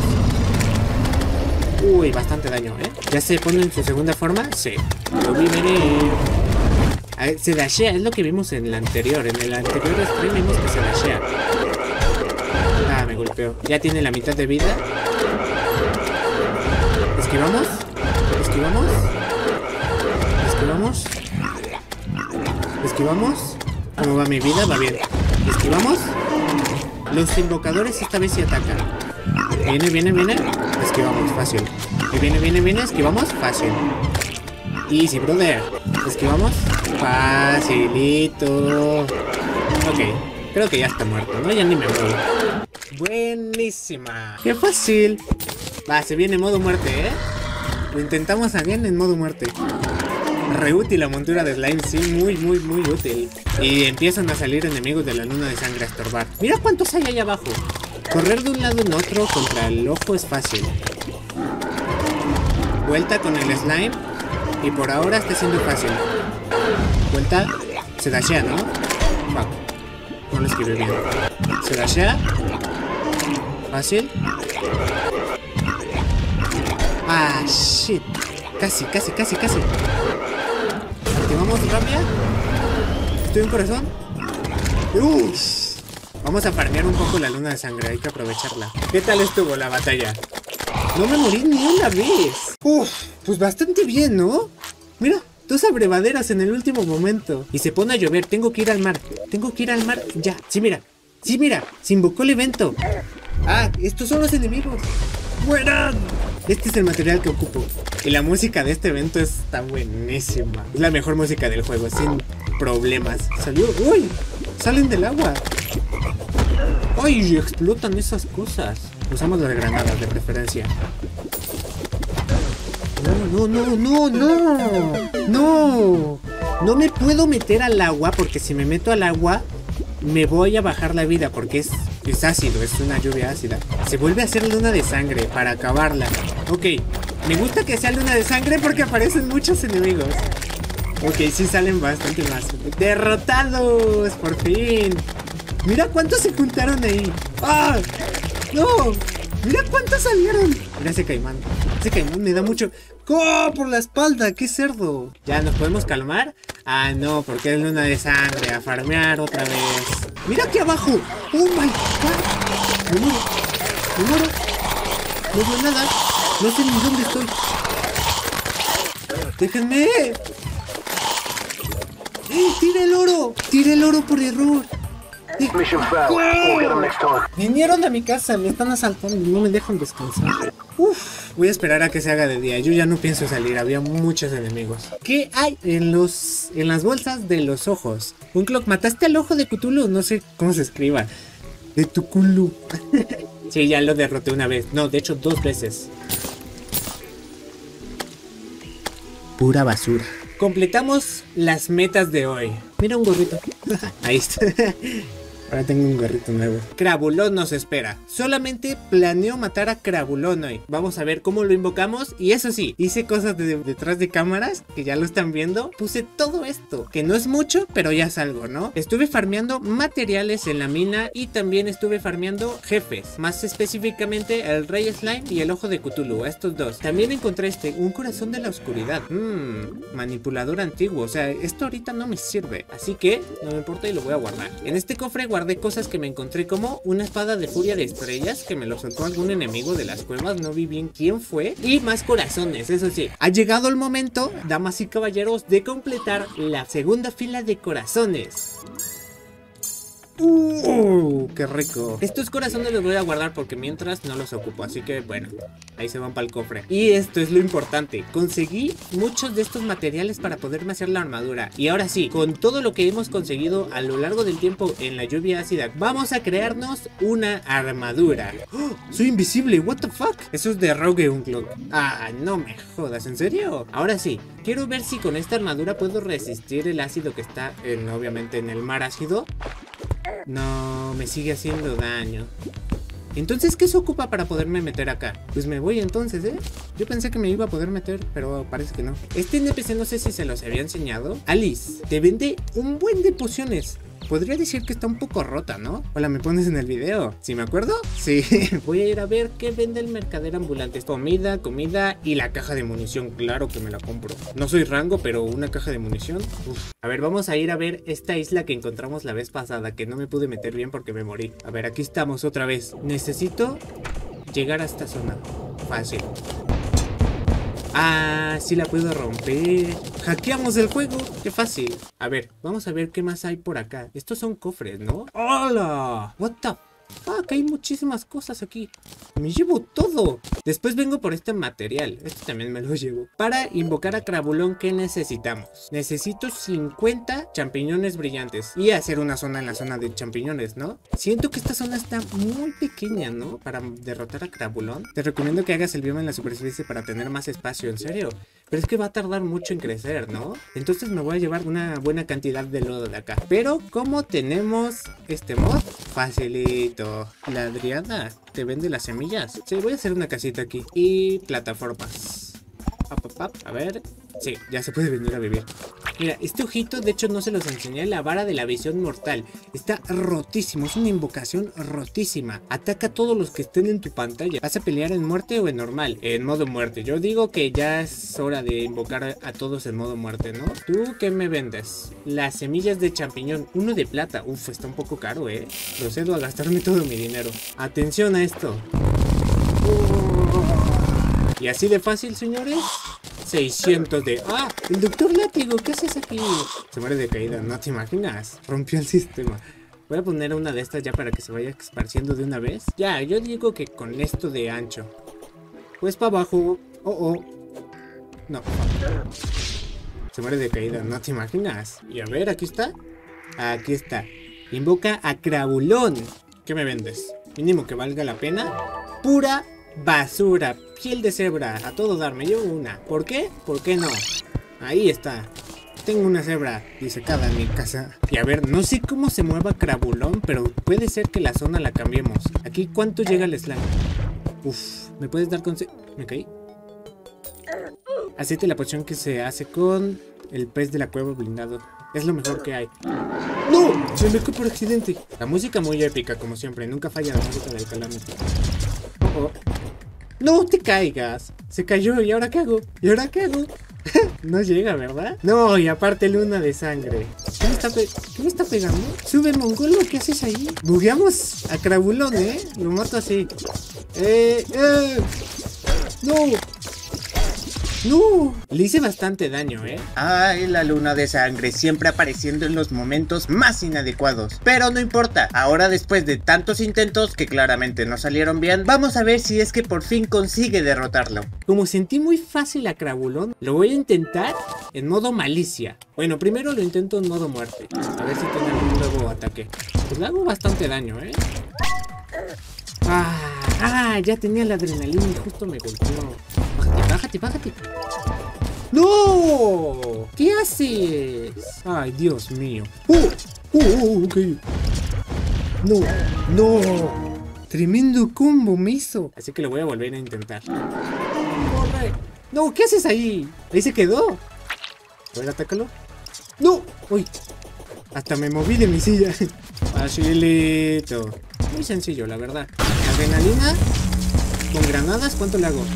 Uy, bastante daño, ¿eh? ¿Ya se pone en su segunda forma? Sí. Lo vi venir. Se dashea, es lo que vimos en el anterior. En el anterior stream vimos que se dashea. Ah, me golpeó. Ya tiene la mitad de vida. Esquivamos. Esquivamos. Esquivamos. Esquivamos. ¿Cómo va mi vida? Va bien. Esquivamos. Los invocadores esta vez sí atacan. Viene, viene, viene. Esquivamos, fácil. Y viene, viene, viene. Esquivamos, fácil. Easy, brother. Esquivamos. Facilito. Ok, creo que ya está muerto, ¿no? Ya ni me muevo. Buenísima. Qué fácil. Va, se viene modo muerte, ¿eh? Lo intentamos again en modo muerte. Re útil la montura de slime, sí, muy, muy, muy útil. Y empiezan a salir enemigos de la luna de sangre a estorbar. Mira cuántos hay ahí abajo. Correr de un lado en otro contra el ojo es fácil. Vuelta con el slime. Y por ahora está siendo fácil. Vuelta. Se dashea, ¿no? Fuck. No lo escribí bien. Se dashea. Fácil. Ah, shit. Casi, casi, casi, casi. Activamos rabia. Estoy en corazón. Uff. Vamos a farmear un poco la luna de sangre. Hay que aprovecharla. ¿Qué tal estuvo la batalla? No me morí ni una vez. Uff, pues bastante bien, ¿no? Mira, dos abrevaderas en el último momento. Y se pone a llover, tengo que ir al mar. Tengo que ir al mar, ya. Sí, mira, sí, mira, se invocó el evento. Ah, estos son los enemigos. ¡Mueran! Este es el material que ocupo. Y la música de este evento está buenísima. Es la mejor música del juego, sin problemas. Salió, ¡uy! Salen del agua. ¡Ay! Explotan esas cosas. Usamos las granadas de preferencia. No, no, no, no, no. No. No me puedo meter al agua porque si me meto al agua me voy a bajar la vida porque es, es ácido, es una lluvia ácida. Se vuelve a hacer luna de sangre para acabarla. Ok, me gusta que sea luna de sangre porque aparecen muchos enemigos. Ok, sí salen bastante más. ¡Derrotados! ¡Por fin! Mira cuántos se juntaron ahí. ¡Ah! ¡No! ¡Mira cuántos salieron! Mira ese caimán. Ese caimán me da mucho... ¡Oh! Por la espalda, qué cerdo. ¿Ya nos podemos calmar? Ah, no, porque es luna de sangre. A farmear otra vez. ¡Mira aquí abajo! ¡Oh my god! Me muero. Me muero. No veo nada. No sé ni dónde estoy. ¡Déjenme! ¡Eh! ¡Tira el oro! ¡Tira el oro por error! Vinieron a mi casa, me están asaltando, no me dejan descansar. Uf, voy a esperar a que se haga de día. Yo ya no pienso salir, había muchos enemigos. ¿Qué hay en los en las bolsas de los ojos? Unclock, ¿mataste al ojo de Cthulhu? No sé cómo se escriba. De Tuculu. Sí, ya lo derroté una vez. No, de hecho dos veces. Pura basura. Completamos las metas de hoy. Mira un gorrito. Ahí está. Ahora tengo un gorrito nuevo. Crabulón nos espera. Solamente planeo matar a Crabulón hoy. Vamos a ver cómo lo invocamos. Y eso sí, hice cosas de, detrás de cámaras, que ya lo están viendo. Puse todo esto, que no es mucho, pero ya es algo, ¿no? Estuve farmeando materiales en la mina y también estuve farmeando jefes. Más específicamente el Rey Slime y el Ojo de Cthulhu, estos dos. También encontré este, un corazón de la oscuridad. Mmm, manipulador antiguo. O sea, esto ahorita no me sirve. Así que no me importa y lo voy a guardar. En este cofre guardé de cosas que me encontré, como una espada de furia de estrellas que me lo soltó algún enemigo de las cuevas, no vi bien quién fue, y más corazones. Eso sí, ha llegado el momento, damas y caballeros, de completar la segunda fila de corazones. Uh, qué rico. Estos corazones los voy a guardar porque mientras no los ocupo, así que bueno, ahí se van para el cofre. Y esto es lo importante, conseguí muchos de estos materiales para poderme hacer la armadura. Y ahora sí, con todo lo que hemos conseguido a lo largo del tiempo en la lluvia ácida, vamos a crearnos una armadura. ¡Oh! Soy invisible, what the fuck. Eso es de Rogue Unclock. Ah, no me jodas, ¿en serio? Ahora sí, quiero ver si con esta armadura puedo resistir el ácido que está en, obviamente en el mar ácido. No, me sigue haciendo daño. Entonces, ¿qué se ocupa para poderme meter acá? Pues me voy entonces, ¿eh? Yo pensé que me iba a poder meter, pero parece que no. Este N P C no sé si se los había enseñado. Alice, te vende un buen de pociones. Podría decir que está un poco rota, ¿no? Hola, ¿me pones en el video? ¿Sí me acuerdo? Sí. Voy a ir a ver qué vende el mercader ambulante. Comida, comida y la caja de munición. Claro que me la compro. No soy rango, pero una caja de munición. Uf. A ver, vamos a ir a ver esta isla que encontramos la vez pasada, que no me pude meter bien porque me morí. A ver, aquí estamos otra vez. Necesito llegar a esta zona. Fácil. Ah, sí la puedo romper. Hackeamos el juego, qué fácil. A ver, vamos a ver qué más hay por acá. Estos son cofres, ¿no? ¡Hola! What the fuck, hay muchísimas cosas aquí. Me llevo todo. Después vengo por este material. Este también me lo llevo. Para invocar a Crabulón, ¿qué necesitamos? Necesito cincuenta champiñones brillantes. Y hacer una zona en la zona de champiñones, ¿no? Siento que esta zona está muy pequeña, ¿no? Para derrotar a Crabulón. Te recomiendo que hagas el bioma en la superficie para tener más espacio, en serio. Pero es que va a tardar mucho en crecer, ¿no? Entonces me voy a llevar una buena cantidad de lodo de acá. Pero como tenemos este mod, facilito. La Adriana te vende las semillas. Sí, voy a hacer una casita aquí. Y plataformas. Pap, pap, pap. A ver. Sí, ya se puede venir a vivir. Mira, este ojito, de hecho no se los enseñé, la vara de la visión mortal. Está rotísimo, es una invocación rotísima. Ataca a todos los que estén en tu pantalla. ¿Vas a pelear en muerte o en normal? En modo muerte. Yo digo que ya es hora de invocar a, a todos en modo muerte, ¿no? ¿Tú qué me vendes? Las semillas de champiñón, uno de plata. Uf, está un poco caro, ¿eh? Procedo a gastarme todo mi dinero. Atención a esto. Y así de fácil, señores. seiscientos de... ¡Ah! El doctor Látigo, ¿qué haces aquí? Se muere de caída, ¿no te imaginas? Rompió el sistema. Voy a poner una de estas ya para que se vaya esparciendo de una vez. Ya, yo digo que con esto de ancho. Pues para abajo. Oh, oh. No. Se muere de caída, ¿no te imaginas? Y a ver, aquí está. Aquí está. Invoca a Crabulón. ¿Qué me vendes? Mínimo que valga la pena. Pura basura. Piel de cebra, a todo dar, me llevo una. ¿Por qué? ¿Por qué no? Ahí está. Tengo una cebra disecada en mi casa. Y a ver, no sé cómo se mueva Crabulón, pero puede ser que la zona la cambiemos. Aquí, ¿cuánto llega el slime? Uf, ¿me puedes dar con... Me caí. Aceite la poción que se hace con el pez de la cueva blindado. Es lo mejor que hay. ¡No! Se me cae por accidente. La música muy épica, como siempre. Nunca falla la música del Calamity. Oh, oh. ¡No te caigas! Se cayó, ¿y ahora qué hago? ¿Y ahora qué hago? No llega, ¿verdad? No, y aparte luna de sangre. ¿Qué me está, pe ¿Qué me está pegando? Sube mongolo, ¿qué haces ahí? Bugueamos a Crabulón, ¿eh? Lo mato así. Eh, eh. ¡No! ¡No! Le hice bastante daño, ¿eh? Ay, la luna de sangre, siempre apareciendo en los momentos más inadecuados. Pero no importa, ahora después de tantos intentos que claramente no salieron bien, vamos a ver si es que por fin consigue derrotarlo. Como sentí muy fácil a Crabulón, lo voy a intentar en modo malicia. Bueno, primero lo intento en modo muerte. A ver si tiene algún nuevo ataque. Pues le hago bastante daño, ¿eh? Ah, ah, ya tenía la adrenalina y justo me golpeó. Bájate, bájate, bájate. ¡No! ¿Qué haces? Ay, Dios mío. ¡Oh! ¡Oh, oh, ok! No, no. Tremendo combo me hizo. Así que lo voy a volver a intentar. ¡Corre! No, ¿qué haces ahí? Ahí se quedó. A ver, atácalo. ¡No! ¡Uy! Hasta me moví de mi silla. Facilito. Muy sencillo, la verdad. Adrenalina. Con granadas, ¿cuánto le hago?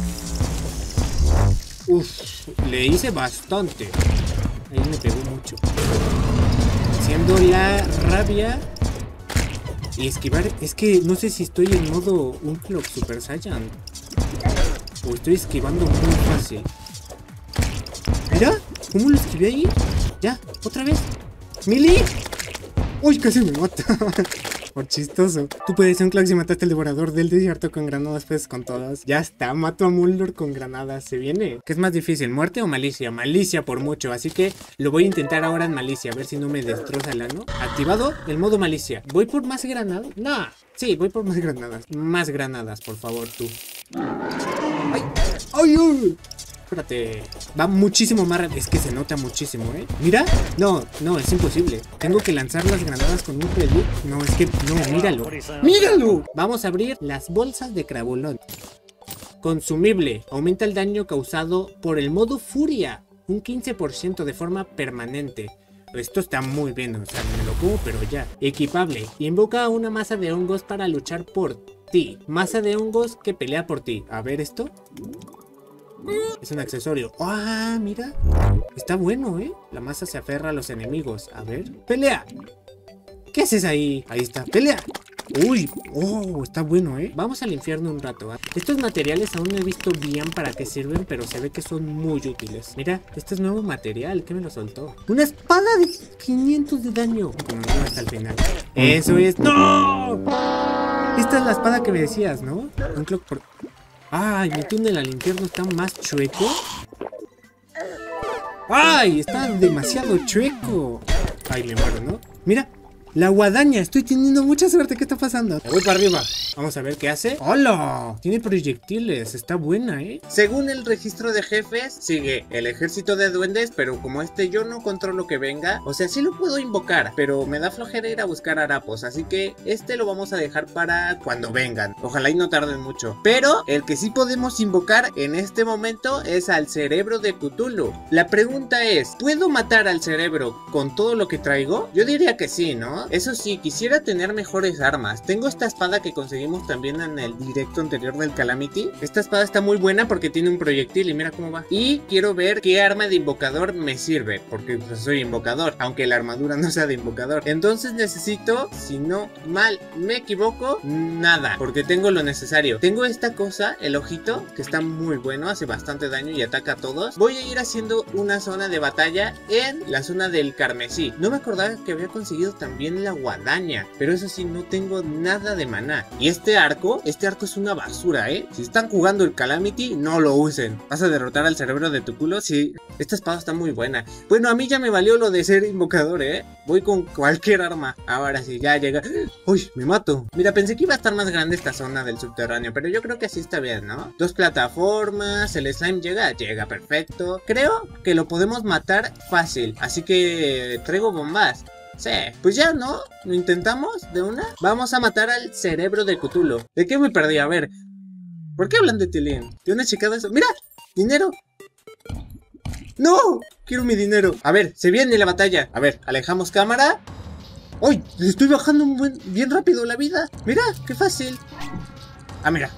Uf, le hice bastante. Ahí me pegó mucho. Haciendo la rabia. Y esquivar. Es que no sé si estoy en modo Unclock Super Saiyan. O estoy esquivando muy fácil. Mira, ¿cómo lo esquivé ahí? Ya, otra vez. ¡Mili! ¡Uy, casi me mata! Por chistoso. Tú puedes ser un clock si mataste al devorador del desierto con granadas, pues con todas. Ya está, mato a Mulder con granadas. Se viene. ¿Qué es más difícil, muerte o malicia? Malicia por mucho, así que lo voy a intentar ahora en malicia. A ver si no me destroza el ano. Activado el modo malicia. ¿Voy por más granadas? No. Sí, voy por más granadas. Más granadas, por favor, tú. ¡Ay! ¡Ay! ¡Ay! Espérate. Va muchísimo más rápido. Es que se nota muchísimo, ¿eh? Mira. No, no, es imposible. Tengo que lanzar las granadas con un prelude. No, es que... No, míralo. ¡Míralo! Vamos a abrir las bolsas de Crabolón. Consumible. Aumenta el daño causado por el modo Furia. Un quince por ciento de forma permanente. Esto está muy bien, o sea, me lo como, pero ya. Equipable. Invoca una masa de hongos para luchar por ti. Masa de hongos que pelea por ti. A ver esto. Es un accesorio. ¡Ah, mira! Está bueno, ¿eh? La masa se aferra a los enemigos. A ver. ¡Pelea! ¿Qué haces ahí? Ahí está. ¡Pelea! ¡Uy! ¡Oh! Está bueno, ¿eh? Vamos al infierno un rato, ¿eh? Estos materiales aún no he visto bien para qué sirven, pero se ve que son muy útiles. Mira, este es nuevo material. ¿Qué me lo soltó? ¡Una espada de quinientos de daño! Como no, hasta el final. ¡Eso es! ¡No! Esta es la espada que me decías, ¿no? Un clock por... ¡Ay! Mi túnel al infierno está más chueco. ¡Ay! Está demasiado chueco. ¡Ay! Me muero, ¿no? Mira. La guadaña, estoy teniendo mucha suerte. ¿Qué está pasando? Me voy para arriba. Vamos a ver qué hace. ¡Hola! Tiene proyectiles, está buena, ¿eh? Según el registro de jefes, sigue el ejército de duendes, pero como este yo no controlo que venga, o sea, sí lo puedo invocar, pero me da flojera ir a buscar harapos, así que este lo vamos a dejar para cuando vengan. Ojalá y no tarden mucho. Pero el que sí podemos invocar en este momento es al cerebro de Cthulhu. La pregunta es, ¿puedo matar al cerebro con todo lo que traigo? Yo diría que sí, ¿no? Eso sí, quisiera tener mejores armas. Tengo esta espada que conseguimos también en el directo anterior del Calamity. Esta espada está muy buena porque tiene un proyectil y mira cómo va. Y quiero ver qué arma de invocador me sirve, porque pues, soy invocador, aunque la armadura no sea de invocador. Entonces necesito, si no mal me equivoco, nada, porque tengo lo necesario. Tengo esta cosa, el ojito, que está muy bueno, hace bastante daño y ataca a todos. Voy a ir haciendo una zona de batalla en la zona del carmesí. No me acordaba que había conseguido también la guadaña, pero eso sí, no tengo nada de maná. Y este arco, este arco es una basura, ¿eh? Si están jugando el Calamity, no lo usen. ¿Vas a derrotar al cerebro de tu culo? Sí, esta espada está muy buena. Bueno, a mí ya me valió lo de ser invocador, ¿eh? Voy con cualquier arma. Ahora sí, ya llega. ¡Uy! Me mato. Mira, pensé que iba a estar más grande esta zona del subterráneo, pero yo creo que así está bien, ¿no? Dos plataformas, el slime llega, llega perfecto. Creo que lo podemos matar fácil, así que traigo bombas. Sí, pues ya, ¿no? ¿Lo intentamos de una? Vamos a matar al cerebro de Cthulhu. ¿De qué me perdí? A ver. ¿Por qué hablan de Tilín? ¿De una checada eso? ¡Mira! ¡Dinero! ¡No! Quiero mi dinero. A ver, se viene la batalla. A ver, alejamos cámara. ¡Uy! Le estoy bajando un buen, bien rápido la vida. Mira, qué fácil. Ah, mira.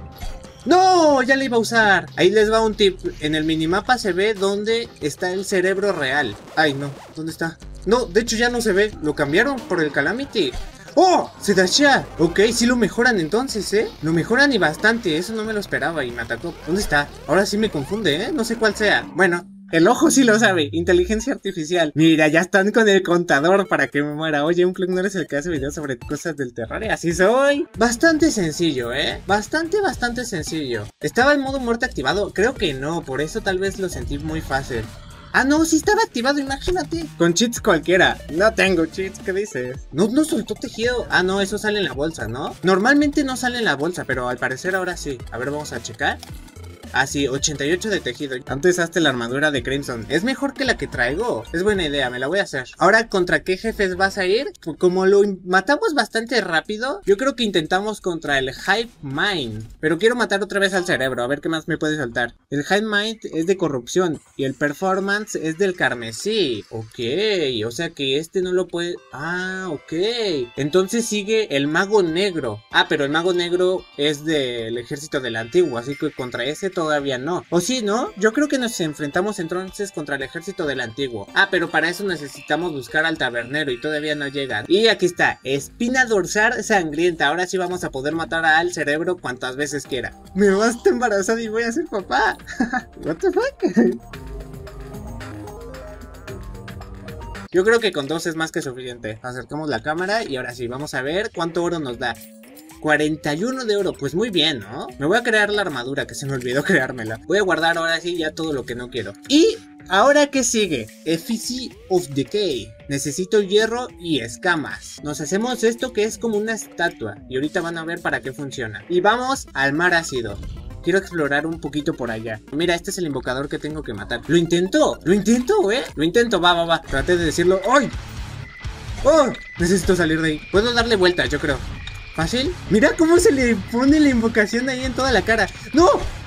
¡No! Ya le iba a usar. Ahí les va un tip. En el minimapa se ve dónde está el cerebro real. Ay, no. ¿Dónde está? No, de hecho ya no se ve. Lo cambiaron por el Calamity. ¡Oh! ¡Se dashea! Ok, sí lo mejoran entonces, ¿eh? Lo mejoran y bastante. Eso no me lo esperaba y me atacó. ¿Dónde está? Ahora sí me confunde, ¿eh? No sé cuál sea. Bueno, el ojo sí lo sabe. Inteligencia artificial. Mira, ya están con el contador para que me muera. Oye, un club no eres el que hace videos sobre cosas del terror. Así soy. Bastante sencillo, ¿eh? Bastante, bastante sencillo. ¿Estaba el modo muerte activado? Creo que no. Por eso tal vez lo sentí muy fácil. Ah, no, sí estaba activado, imagínate. Con cheats cualquiera. No tengo cheats, ¿qué dices? No, no soltó tejido. Ah, no, eso sale en la bolsa, ¿no? Normalmente no sale en la bolsa, pero al parecer ahora sí. A ver, vamos a checar. Ah, sí, ochenta y ocho de tejido. Antes hazte la armadura de Crimson. Es mejor que la que traigo. Es buena idea, me la voy a hacer. Ahora, ¿contra qué jefes vas a ir? Como lo matamos bastante rápido, yo creo que intentamos contra el Hive Mind. Pero quiero matar otra vez al cerebro, a ver qué más me puede saltar. El Hive Mind es de corrupción y el Performance es del carmesí. Ok, o sea que este no lo puede... Ah, ok. Entonces sigue el mago negro. Ah, pero el mago negro es del ejército del antiguo, así que contra ese todavía no. O sí, ¿no? Yo creo que nos enfrentamos entonces contra el ejército del antiguo. Ah, pero para eso necesitamos buscar al tabernero y todavía no llegan. Y aquí está, espina dorsal sangrienta. Ahora sí vamos a poder matar al cerebro cuantas veces quiera. Me vas a embarazar y voy a ser papá. What the fuck? Yo creo que con dos es más que suficiente. Acercamos la cámara y ahora sí, vamos a ver cuánto oro nos da. cuarenta y uno de oro, pues muy bien, ¿no? Me voy a crear la armadura, que se me olvidó creármela. Voy a guardar ahora sí ya todo lo que no quiero. Y ahora, ¿qué sigue? Effigy of Decay. Necesito hierro y escamas. Nos hacemos esto que es como una estatua. Y ahorita van a ver para qué funciona. Y vamos al mar ácido. Quiero explorar un poquito por allá. Mira, este es el invocador que tengo que matar. ¡Lo intento! ¡Lo intento, eh! ¡Lo intento! Va, va, va. Traté de decirlo. ¡Ay! ¡Oh! Necesito salir de ahí. Puedo darle vueltas, yo creo. ¿Fácil? Mira cómo se le pone la invocación ahí en toda la cara. ¡No!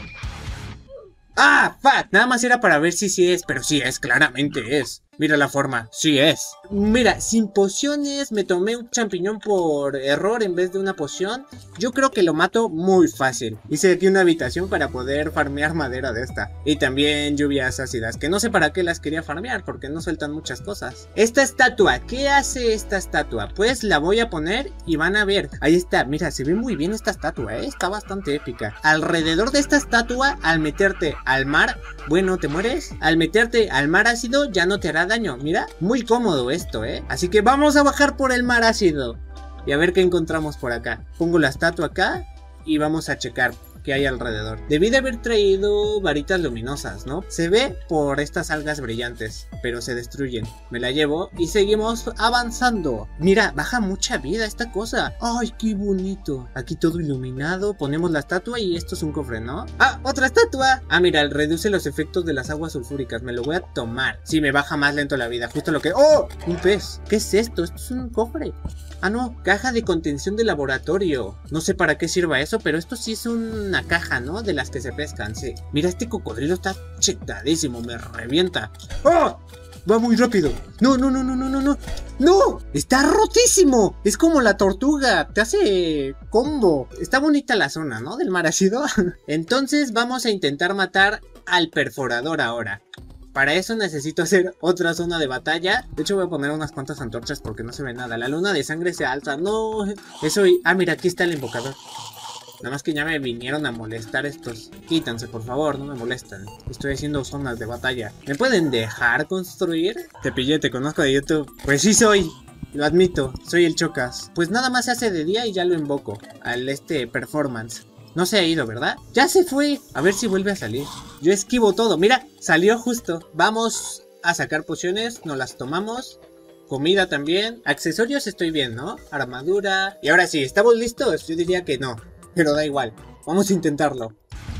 ¡Ah! ¡Fuck! Nada más era para ver si sí es. Pero sí es, claramente es. Mira la forma, sí es. Mira, sin pociones, me tomé un champiñón por error en vez de una poción. Yo creo que lo mato muy fácil. Hice aquí una habitación para poder farmear madera de esta. Y también lluvias ácidas, que no sé para qué las quería farmear, porque no sueltan muchas cosas. Esta estatua, ¿qué hace esta estatua? Pues la voy a poner y van a ver. Ahí está, mira, se ve muy bien esta estatua, ¿eh? Está bastante épica. Alrededor de esta estatua, al meterte al mar, bueno, te mueres. Al meterte al mar ácido, ya no te hará daño. Mira, muy cómodo esto, eh. Así que vamos a bajar por el mar ácido y a ver qué encontramos por acá. Pongo la estatua acá y vamos a checar que hay alrededor. Debí de haber traído varitas luminosas, ¿no? Se ve por estas algas brillantes, pero se destruyen. Me la llevo y seguimos avanzando. Mira, baja mucha vida esta cosa. ¡Ay, qué bonito! Aquí todo iluminado. Ponemos la estatua y esto es un cofre, ¿no? ¡Ah, otra estatua! Ah, mira, reduce los efectos de las aguas sulfúricas. Me lo voy a tomar. Sí, me baja más lento la vida. Justo lo que... ¡Oh! Un pez. ¿Qué es esto? Esto es un cofre. Ah, no, caja de contención de laboratorio. No sé para qué sirva eso, pero esto sí es una caja, ¿no? De las que se pescan, sí. Mira, este cocodrilo está chetadísimo, me revienta. ¡Oh! Va muy rápido. No, no, no, no, no, no, no. ¡No! ¡Está rotísimo! Es como la tortuga, te hace combo. Está bonita la zona, ¿no? Del mar ácido. Entonces vamos a intentar matar al perforador ahora. Para eso necesito hacer otra zona de batalla. De hecho voy a poner unas cuantas antorchas porque no se ve nada. La luna de sangre se alza. No, eso... Ah, mira, aquí está el invocador. Nada más que ya me vinieron a molestar estos. Quítanse, por favor, no me molestan. Estoy haciendo zonas de batalla. ¿Me pueden dejar construir? Te pillé, te conozco de YouTube. Pues sí soy. Lo admito, soy el Chocas. Pues nada más se hace de día y ya lo invoco. Al este performance. No se ha ido, ¿verdad? ¡Ya se fue! A ver si vuelve a salir. Yo esquivo todo. Mira, salió justo. Vamos a sacar pociones. Nos las tomamos. Comida también. Accesorios estoy bien, ¿no? Armadura. Y ahora sí, ¿estamos listos? Yo diría que no. Pero da igual. Vamos a intentarlo.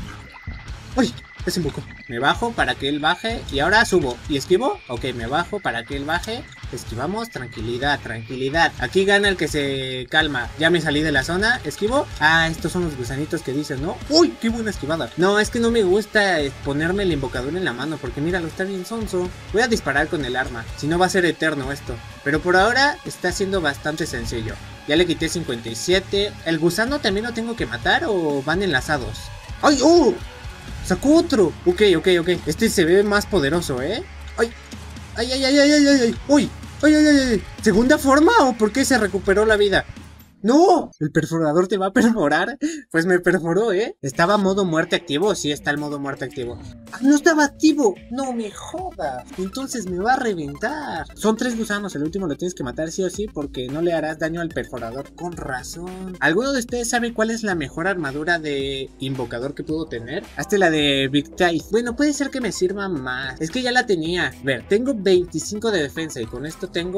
¡Uy! Desemboco. Me bajo para que él baje. Y ahora subo. ¿Y esquivo? Ok, me bajo para que él baje. Esquivamos. Tranquilidad, tranquilidad. Aquí gana el que se calma. Ya me salí de la zona. ¿Esquivo? Ah, estos son los gusanitos que dicen, ¿no? ¡Uy! ¡Qué buena esquivada! No, es que no me gusta ponerme el invocador en la mano. Porque míralo, está bien sonso. Voy a disparar con el arma. Si no va a ser eterno esto. Pero por ahora está siendo bastante sencillo. Ya le quité cincuenta y siete. ¿El gusano también lo tengo que matar o van enlazados? ¡Ay! ¡Oh! ¡Sacó otro! Ok, ok, ok. Este se ve más poderoso, ¿eh? ¡Ay! ¡Ay, ay, ay, ay, ay, ay! ay. ¡Uy! ¡Ay, ay, ay, ay! ¿Segunda forma o por qué se recuperó la vida? ¡No! ¿El perforador te va a perforar? Pues me perforó, ¿eh? ¿Estaba modo muerte activo? Sí, está el modo muerte activo. ¡Ah, no estaba activo! ¡No me jodas! Entonces me va a reventar. Son tres gusanos, el último lo tienes que matar sí o sí porque no le harás daño al perforador. Con razón. ¿Alguno de ustedes sabe cuál es la mejor armadura de invocador que puedo tener? Hazte la de Big Tide. Bueno, puede ser que me sirva más. Es que ya la tenía. A ver, tengo veinticinco de defensa y con esto tengo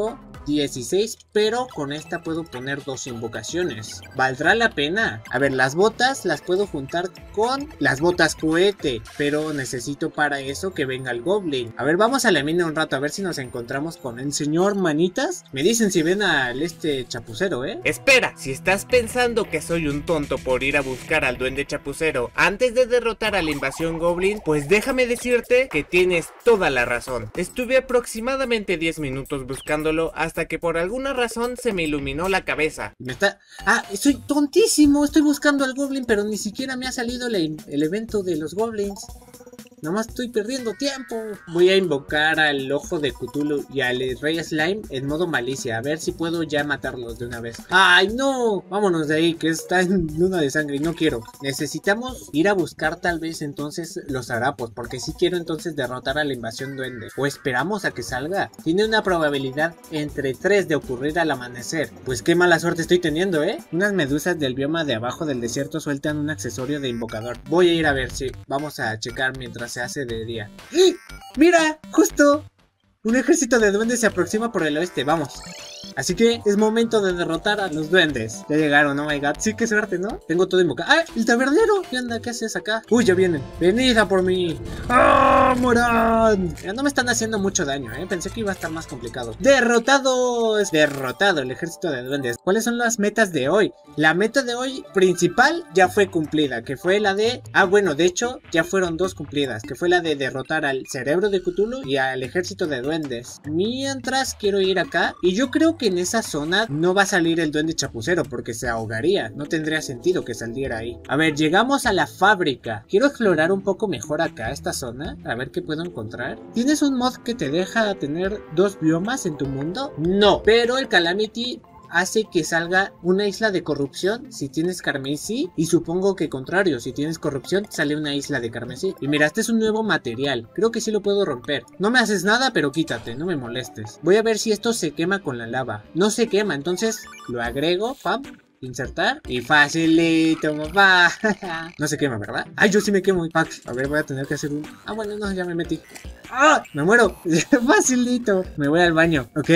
dieciséis, pero con esta puedo poner dos invocaciones. ¿Valdrá la pena? A ver, las botas las puedo juntar con las botas cohete, pero necesito para eso que venga el goblin. A ver, vamos a la mina un rato a ver si nos encontramos con el señor Manitas. Me dicen si ven al este chapucero, ¿eh? Espera, si estás pensando que soy un tonto por ir a buscar al duende chapucero antes de derrotar a la invasión goblin, pues déjame decirte que tienes toda la razón. Estuve aproximadamente diez minutos buscándolo hasta que por alguna razón se me iluminó la cabeza. Me está... Ah, soy tontísimo, estoy buscando al goblin, pero ni siquiera me ha salido el, el evento de los goblins. Nomás estoy perdiendo tiempo. Voy a invocar al ojo de Cthulhu y al rey slime en modo malicia. A ver si puedo ya matarlos de una vez. ¡Ay, no! Vámonos de ahí, que está en luna de sangre y no quiero. Necesitamos ir a buscar tal vez entonces los harapos, porque si quiero entonces derrotar a la invasión duende. O esperamos a que salga. Tiene una probabilidad entre tres de ocurrir al amanecer. Pues qué mala suerte estoy teniendo, ¿eh? Unas medusas del bioma de abajo del desierto sueltan un accesorio de invocador. Voy a ir a ver si... Vamos a checar mientras se hace de día. ¡Ah! ¡Mira! ¡Justo! Un ejército de duendes se aproxima por el oeste, vamos. Así que es momento de derrotar a los duendes. Ya llegaron, oh my god. Sí, qué suerte, ¿no? Tengo todo invocado. ¡Ah! ¡El tabernero! ¿Qué onda? ¿Qué haces acá? ¡Uy, ya vienen! ¡Venid a por mí! ¡Ah! ¡Morán! Ya no me están haciendo mucho daño, ¿eh? Pensé que iba a estar más complicado. ¡Derrotados! Derrotado el ejército de duendes. ¿Cuáles son las metas de hoy? La meta de hoy principal ya fue cumplida, que fue la de... Ah, bueno, de hecho, ya fueron dos cumplidas, que fue la de derrotar al cerebro de Cthulhu y al ejército de duendes. Mientras quiero ir acá, y yo creo que en esa zona no va a salir el duende chapucero porque se ahogaría, no tendría sentido que saliera ahí. A ver, llegamos a la fábrica. Quiero explorar un poco mejor acá esta zona, a ver qué puedo encontrar. ¿Tienes un mod que te deja tener dos biomas en tu mundo? No, pero el Calamity hace que salga una isla de corrupción si tienes carmesí, y supongo que contrario, si tienes corrupción sale una isla de carmesí. Y mira, este es un nuevo material, creo que sí lo puedo romper. No me haces nada, pero quítate, no me molestes. Voy a ver si esto se quema con la lava. No se quema, entonces lo agrego, pam, insertar y facilito, papá. No se quema, ¿verdad? Ay, yo sí me quemo. Fuck. A ver, voy a tener que hacer un... Ah, bueno, no, ya me metí. ¡Ah! Me muero. Facilito. Me voy al baño, ¿ok?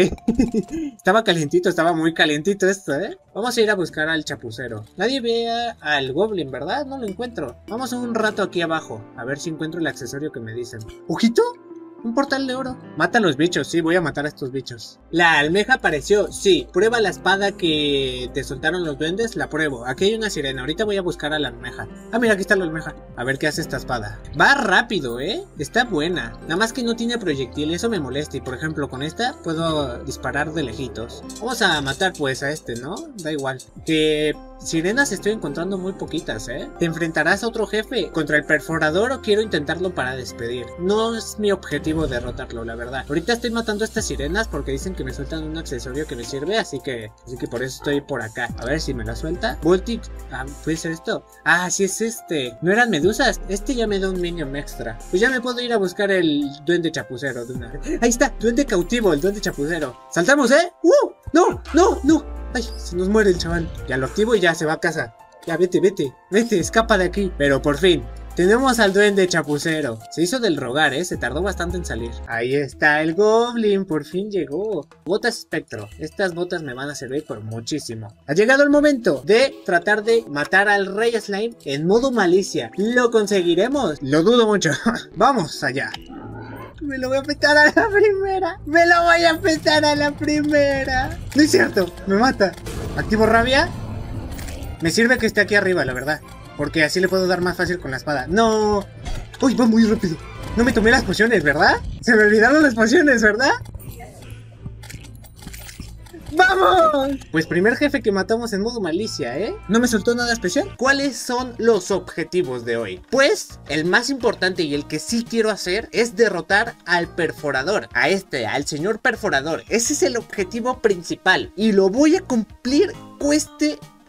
Estaba calientito, estaba muy calientito esto, ¿eh? Vamos a ir a buscar al chapucero. Nadie ve al goblin, ¿verdad? No lo encuentro. Vamos un rato aquí abajo, a ver si encuentro el accesorio que me dicen. ¿Ojito? Un portal de oro. Mata a los bichos, sí, voy a matar a estos bichos. La almeja apareció, sí. Prueba la espada que te soltaron los duendes, la pruebo. Aquí hay una sirena, ahorita voy a buscar a la almeja. Ah, mira, aquí está la almeja. A ver qué hace esta espada. Va rápido, ¿eh? Está buena. Nada más que no tiene proyectil, eso me molesta. Y por ejemplo, con esta puedo disparar de lejitos. Vamos a matar pues a este, ¿no? Da igual. Que... sirenas estoy encontrando muy poquitas, ¿eh? ¿Te enfrentarás a otro jefe? ¿Contra el perforador o quiero intentarlo para despedir? No es mi objetivo derrotarlo, la verdad. Ahorita estoy matando a estas sirenas porque dicen que me sueltan un accesorio que me sirve, así que así que por eso estoy por acá. A ver si me la suelta. Voltic... Ah, ¿puede ser esto? Ah, sí es este. ¿No eran medusas? Este ya me da un minion extra. Pues ya me puedo ir a buscar el duende chapucero de una vez. Ahí está, duende cautivo, el duende chapucero. ¡Saltamos, eh! ¡Uh! ¡No! ¡No! ¡No! ¡Ay! Se nos muere el chaval. Ya lo activo y ya se va a casa. Ya, vete, vete. Vete, escapa de aquí. Pero por fin, tenemos al duende chapucero. Se hizo del rogar, ¿eh? Se tardó bastante en salir. Ahí está el goblin. Por fin llegó. Botas espectro. Estas botas me van a servir por muchísimo. Ha llegado el momento de tratar de matar al rey slime en modo malicia. ¿Lo conseguiremos? Lo dudo mucho. Vamos allá. Me lo voy a petar a la primera. Me lo voy a petar a la primera. No es cierto, me mata. ¿Activo rabia? Me sirve que esté aquí arriba, la verdad, porque así le puedo dar más fácil con la espada. ¡No! ¡Uy, va muy rápido! No me tomé las pociones, ¿verdad? Se me olvidaron las pociones, ¿verdad? ¡Vamos! Pues primer jefe que matamos en modo malicia, ¿eh? No me soltó nada especial. ¿Cuáles son los objetivos de hoy? Pues el más importante y el que sí quiero hacer es derrotar al perforador. A este, al señor perforador. Ese es el objetivo principal y lo voy a cumplir cueste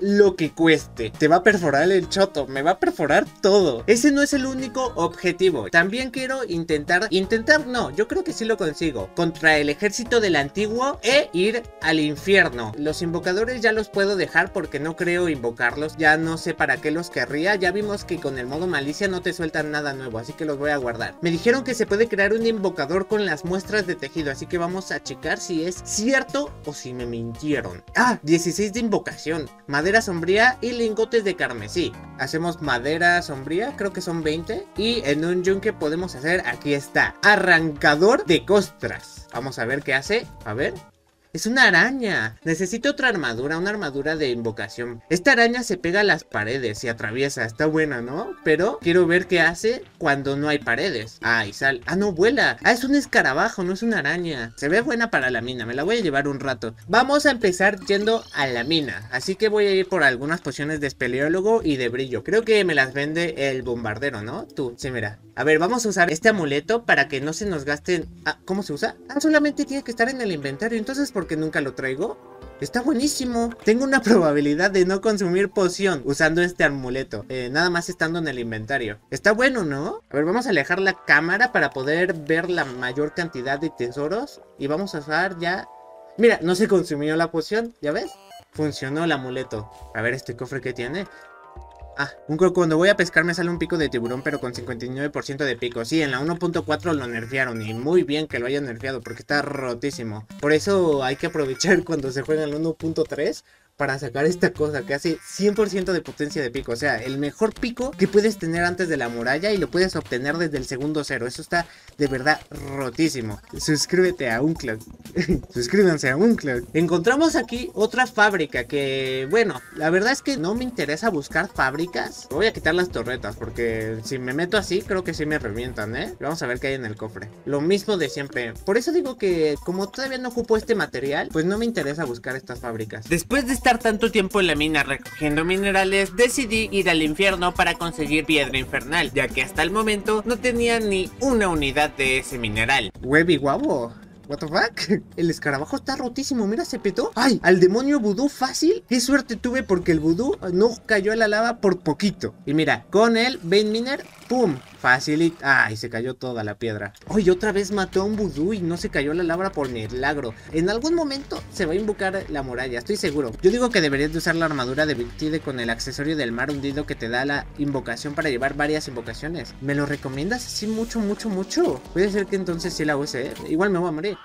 lo que cueste. Te va a perforar el choto, me va a perforar todo. Ese no es el único objetivo. También quiero intentar, intentar no, yo creo que sí lo consigo, contra el ejército del antiguo e ir al infierno. Los invocadores ya los puedo dejar porque no creo invocarlos, ya no sé para qué los querría. Ya vimos que con el modo malicia no te sueltan nada nuevo, así que los voy a guardar. Me dijeron que se puede crear un invocador con las muestras de tejido, así que vamos a checar si es cierto o si me mintieron. Ah, dieciséis de invocación, madera sombría y lingotes de carmesí. Hacemos madera sombría, creo que son veinte. Y en un yunque podemos hacer, aquí está, arrancador de costras. Vamos a ver qué hace, a ver. Es una araña. Necesito otra armadura, una armadura de invocación. Esta araña se pega a las paredes y atraviesa. Está buena, ¿no? Pero quiero ver qué hace cuando no hay paredes. Ah, y sal. Ah, no, vuela. Ah, es un escarabajo, no es una araña. Se ve buena para la mina, me la voy a llevar un rato. Vamos a empezar yendo a la mina. Así que voy a ir por algunas pociones de espeleólogo y de brillo. Creo que me las vende el bombardero, ¿no? Tú, sí, mira. A ver, vamos a usar este amuleto para que no se nos gasten... Ah, ¿cómo se usa? Ah, solamente tiene que estar en el inventario. Entonces, ¿por qué nunca lo traigo? Está buenísimo. Tengo una probabilidad de no consumir poción usando este amuleto, eh, nada más estando en el inventario. Está bueno, ¿no? A ver, vamos a alejar la cámara para poder ver la mayor cantidad de tesoros. Y vamos a usar ya... Mira, no se consumió la poción, ¿ya ves? Funcionó el amuleto. A ver, este cofre que tiene... Ah, un, cuando voy a pescar me sale un pico de tiburón, pero con cincuenta y nueve por ciento de pico. Sí, en la uno punto cuatro lo nerfearon y muy bien que lo hayan nerfeado porque está rotísimo. Por eso hay que aprovechar cuando se juega en el uno punto tres para sacar esta cosa que hace cien por ciento de potencia de pico. O sea, el mejor pico que puedes tener antes de la muralla y lo puedes obtener desde el segundo cero. Eso está de verdad rotísimo. Suscríbete a Uncloud. Suscríbanse a Uncloud. Encontramos aquí otra fábrica que, bueno, la verdad es que no me interesa buscar fábricas. Voy a quitar las torretas porque si me meto así creo que sí me revientan, ¿eh? Vamos a ver qué hay en el cofre. Lo mismo de siempre. Por eso digo que como todavía no ocupo este material, pues no me interesa buscar estas fábricas. Después de estar tanto tiempo en la mina recogiendo minerales, decidí ir al infierno para conseguir piedra infernal, ya que hasta el momento no tenía ni una unidad de ese mineral. Webby guavo. What the fuck? El escarabajo está rotísimo, mira, se petó. ¡Ay! Al demonio vudú fácil. Qué suerte tuve porque el vudú no cayó a la lava por poquito. Y mira, con el Vein Miner, ¡pum! Facilito. ¡Ay! Se cayó toda la piedra. ¡Ay! Otra vez mató a un vudú y no se cayó a la lava por milagro. En algún momento se va a invocar la muralla, estoy seguro. Yo digo que deberías de usar la armadura de Victide con el accesorio del mar hundido que te da la invocación para llevar varias invocaciones. ¿Me lo recomiendas así mucho, mucho, mucho? Puede ser que entonces sí la use, ¿eh? Igual me voy a morir.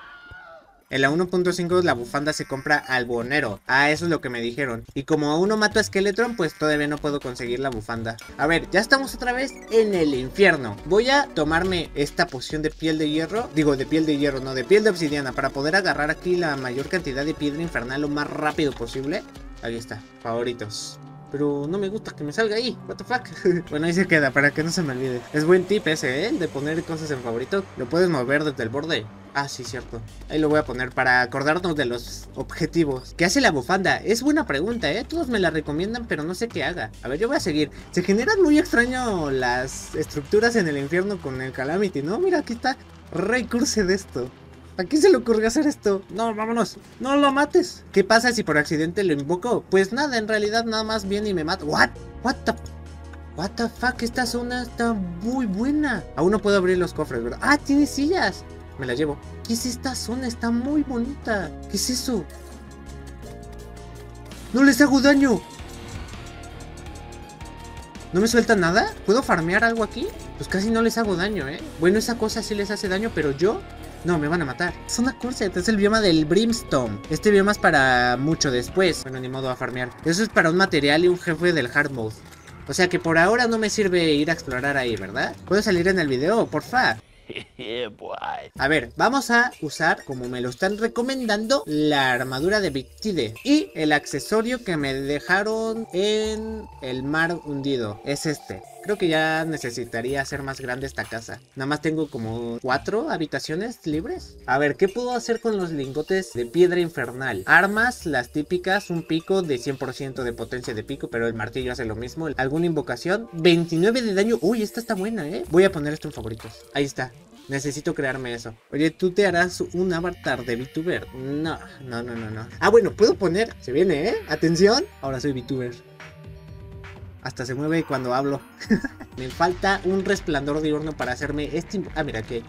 En la uno punto cinco la bufanda se compra al buhonero. Ah, eso es lo que me dijeron. Y como aún no mato a Skeletron, pues todavía no puedo conseguir la bufanda. A ver, ya estamos otra vez en el infierno. Voy a tomarme esta poción de piel de hierro. Digo, de piel de hierro, no, de piel de obsidiana. Para poder agarrar aquí la mayor cantidad de piedra infernal lo más rápido posible. Ahí está, favoritos. Pero no me gusta que me salga ahí, what the fuck. Bueno, ahí se queda, para que no se me olvide. Es buen tip ese, ¿eh? De poner cosas en favorito. Lo puedes mover desde el borde. Ah, sí, cierto. Ahí lo voy a poner para acordarnos de los objetivos. ¿Qué hace la bufanda? Es buena pregunta, ¿eh? Todos me la recomiendan, pero no sé qué haga. A ver, yo voy a seguir. Se generan muy extraño las estructuras en el infierno con el Calamity, ¿no? Mira, aquí está. Recurse de esto. ¿A quién se le ocurrió hacer esto? No, vámonos. No lo mates. ¿Qué pasa si por accidente lo invoco? Pues nada, en realidad nada más viene y me mata. ¿What? What the... What the fuck? Esta zona está muy buena. Aún no puedo abrir los cofres, ¿verdad? Ah, tiene sillas. Me la llevo. ¿Qué es esta zona? Está muy bonita. ¿Qué es eso? ¡No les hago daño! ¿No me suelta nada? ¿Puedo farmear algo aquí? Pues casi no les hago daño, ¿eh? Bueno, esa cosa sí les hace daño, pero yo... No, me van a matar. Es una Curset, es el bioma del Brimstone. Este bioma es para mucho después. Bueno, ni modo a farmear. Eso es para un material y un jefe del Hard Mode. O sea que por ahora no me sirve ir a explorar ahí, ¿verdad? ¿Puedo salir en el video? Porfa. A ver, vamos a usar, como me lo están recomendando, la armadura de Victide y el accesorio que me dejaron en el mar hundido. Es este. Creo que ya necesitaría hacer más grande esta casa. Nada más tengo como cuatro habitaciones libres. A ver, ¿qué puedo hacer con los lingotes de piedra infernal? Armas, las típicas, un pico de cien por ciento de potencia de pico, pero el martillo hace lo mismo. ¿Alguna invocación? veintinueve de daño. Uy, esta está buena, ¿eh? Voy a poner esto en favoritos. Ahí está. Necesito crearme eso. Oye, ¿tú te harás un avatar de VTuber? No, no, no, no, no. Ah, bueno, puedo poner... Se viene, ¿eh? Atención. Ahora soy VTuber. Hasta se mueve cuando hablo. Me falta un resplandor diurno para hacerme este... Ah, mira que...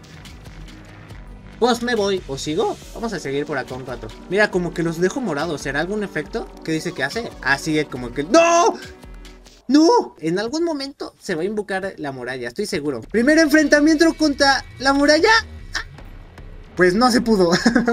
Pues me voy. ¿O sigo? Vamos a seguir por acá un rato. Mira, como que los dejo morados. ¿Será algún efecto? ¿Qué dice que hace? Ah, sigue como que... ¡No! ¡No! En algún momento se va a invocar la muralla, estoy seguro. Primer enfrentamiento contra la muralla. ¡Ah! Pues no se pudo.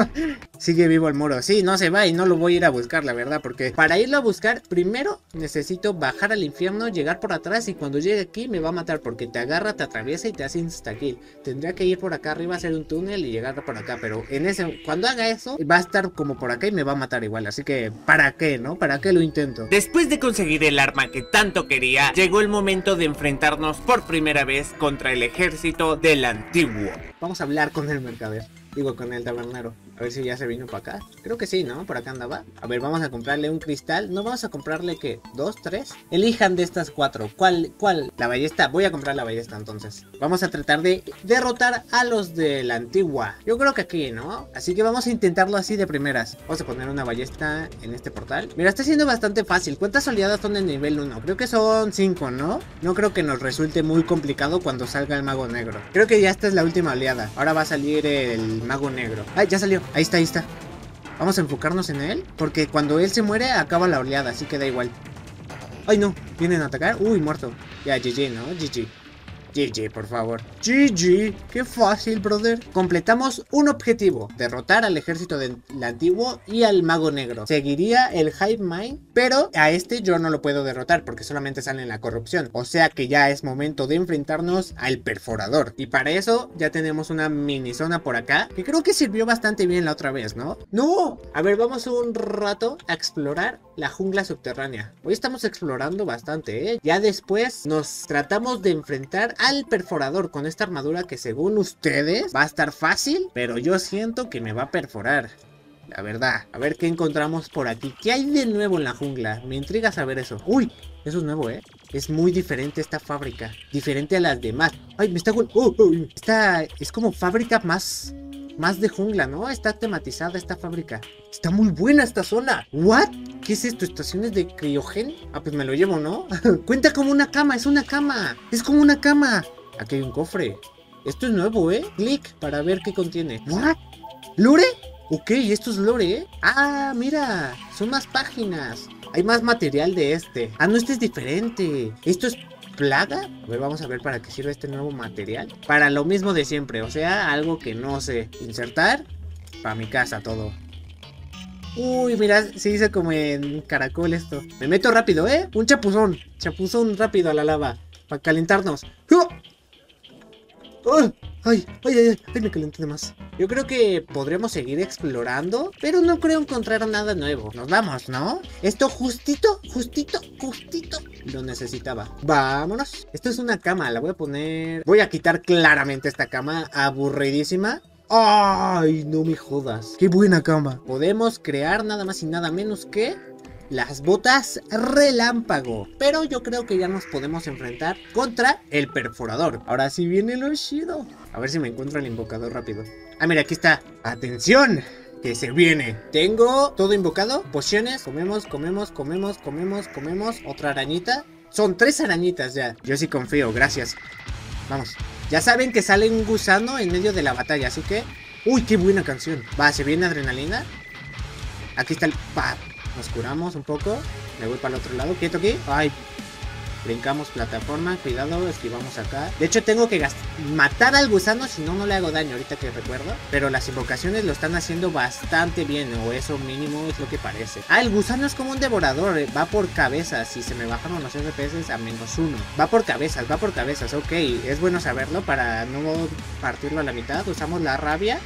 Sigue vivo el muro. Sí, no se va y no lo voy a ir a buscar, la verdad. Porque para irlo a buscar, primero necesito bajar al infierno, llegar por atrás. Y cuando llegue aquí me va a matar porque te agarra, te atraviesa y te hace insta-kill. Tendría que ir por acá arriba, hacer un túnel y llegar por acá. Pero en ese, cuando haga eso, va a estar como por acá y me va a matar igual. Así que, ¿para qué, no? ¿Para qué lo intento? Después de conseguir el arma que tanto quería, llegó el momento de enfrentarnos por primera vez contra el ejército del antiguo. Vamos a hablar con el mercader. Digo, con el tabernero. A ver si ya se vino para acá. Creo que sí, ¿no? Por acá andaba. A ver, vamos a comprarle un cristal. No vamos a comprarle, ¿qué? ¿Dos? ¿Tres? Elijan de estas cuatro. ¿Cuál? ¿Cuál? La ballesta. Voy a comprar la ballesta entonces. Vamos a tratar de derrotar a los de la antigua. Yo creo que aquí, ¿no? Así que vamos a intentarlo así de primeras. Vamos a poner una ballesta en este portal. Mira, está siendo bastante fácil. ¿Cuántas oleadas son en nivel uno? Creo que son cinco, ¿no? No creo que nos resulte muy complicado cuando salga el mago negro. Creo que ya esta es la última oleada. Ahora va a salir el mago negro. ¡Ay, ya salió! Ahí está, ahí está. Vamos a enfocarnos en él, porque cuando él se muere acaba la oleada, así que da igual. ¡Ay, no! ¿Vienen a atacar? ¡Uy, muerto! Ya, G G, ¿no? G G. G G, por favor. G G. Qué fácil, brother. Completamos un objetivo. Derrotar al ejército del antiguo y al mago negro. Seguiría el Hive Mind, pero a este yo no lo puedo derrotar porque solamente sale en la corrupción. O sea que ya es momento de enfrentarnos al perforador. Y para eso ya tenemos una mini zona por acá, que creo que sirvió bastante bien la otra vez, ¿no? ¡No! A ver, vamos un rato a explorar la jungla subterránea. Hoy estamos explorando bastante, ¿eh? Ya después nos tratamos de enfrentar a al perforador con esta armadura que según ustedes va a estar fácil, pero yo siento que me va a perforar. La verdad, a ver qué encontramos por aquí. ¿Qué hay de nuevo en la jungla? Me intriga saber eso. Uy, eso es nuevo, ¿eh? Es muy diferente esta fábrica, diferente a las demás. Ay, me está... Oh, oh, esta es como fábrica más... Más de jungla, ¿no? Está tematizada esta fábrica. Está muy buena esta zona. ¿What? ¿Qué es esto? ¿Estaciones de criogen? Ah, pues me lo llevo, ¿no? Cuenta como una cama, es una cama. Es como una cama. Aquí hay un cofre. Esto es nuevo, ¿eh? Clic para ver qué contiene. ¿What? ¿Lore? Ok, esto es lore, ¿eh? Ah, mira. Son más páginas. Hay más material de este. Ah, no, este es diferente. Esto es... ¿plaga? A ver, vamos a ver para qué sirve este nuevo material. Para lo mismo de siempre, o sea, algo que no sé. Insertar. Para mi casa todo. Uy, mira, se dice como en caracol esto. Me meto rápido, ¿eh? Un chapuzón. Chapuzón rápido a la lava. Para calentarnos. ¡Oh! ¡Oh! Ay, ay, ay, ay, me calenté de más. Yo creo que podremos seguir explorando, pero no creo encontrar nada nuevo. Nos vamos, ¿no? Esto justito, justito, justito lo necesitaba. Vámonos. Esto es una cama, la voy a poner... Voy a quitar claramente esta cama aburridísima. ¡Ay, no me jodas! ¡Qué buena cama! Podemos crear nada más y nada menos que... las botas relámpago. Pero yo creo que ya nos podemos enfrentar contra el perforador. Ahora sí viene lo chido. A ver si me encuentro el invocador rápido. Ah, mira, aquí está. ¡Atención! Que se viene. Tengo todo invocado. Pociones. Comemos, comemos, comemos, comemos, comemos. Otra arañita. Son tres arañitas ya. Yo sí confío, gracias. Vamos. Ya saben que sale un gusano en medio de la batalla, así que... ¡Uy, qué buena canción! Va, se viene adrenalina. Aquí está el... ¡Pap! Nos curamos un poco. Me voy para el otro lado. Quieto aquí. Ay. Brincamos plataforma. Cuidado. Esquivamos acá. De hecho tengo que matar al gusano. Si no, no le hago daño. Ahorita que recuerdo. Pero las invocaciones lo están haciendo bastante bien. O eso mínimo es lo que parece. Ah, el gusano es como un devorador. Va por cabezas. Si se me bajaron los F P S a menos uno. Va por cabezas. Va por cabezas. Ok. Es bueno saberlo para no partirlo a la mitad. Usamos la rabia.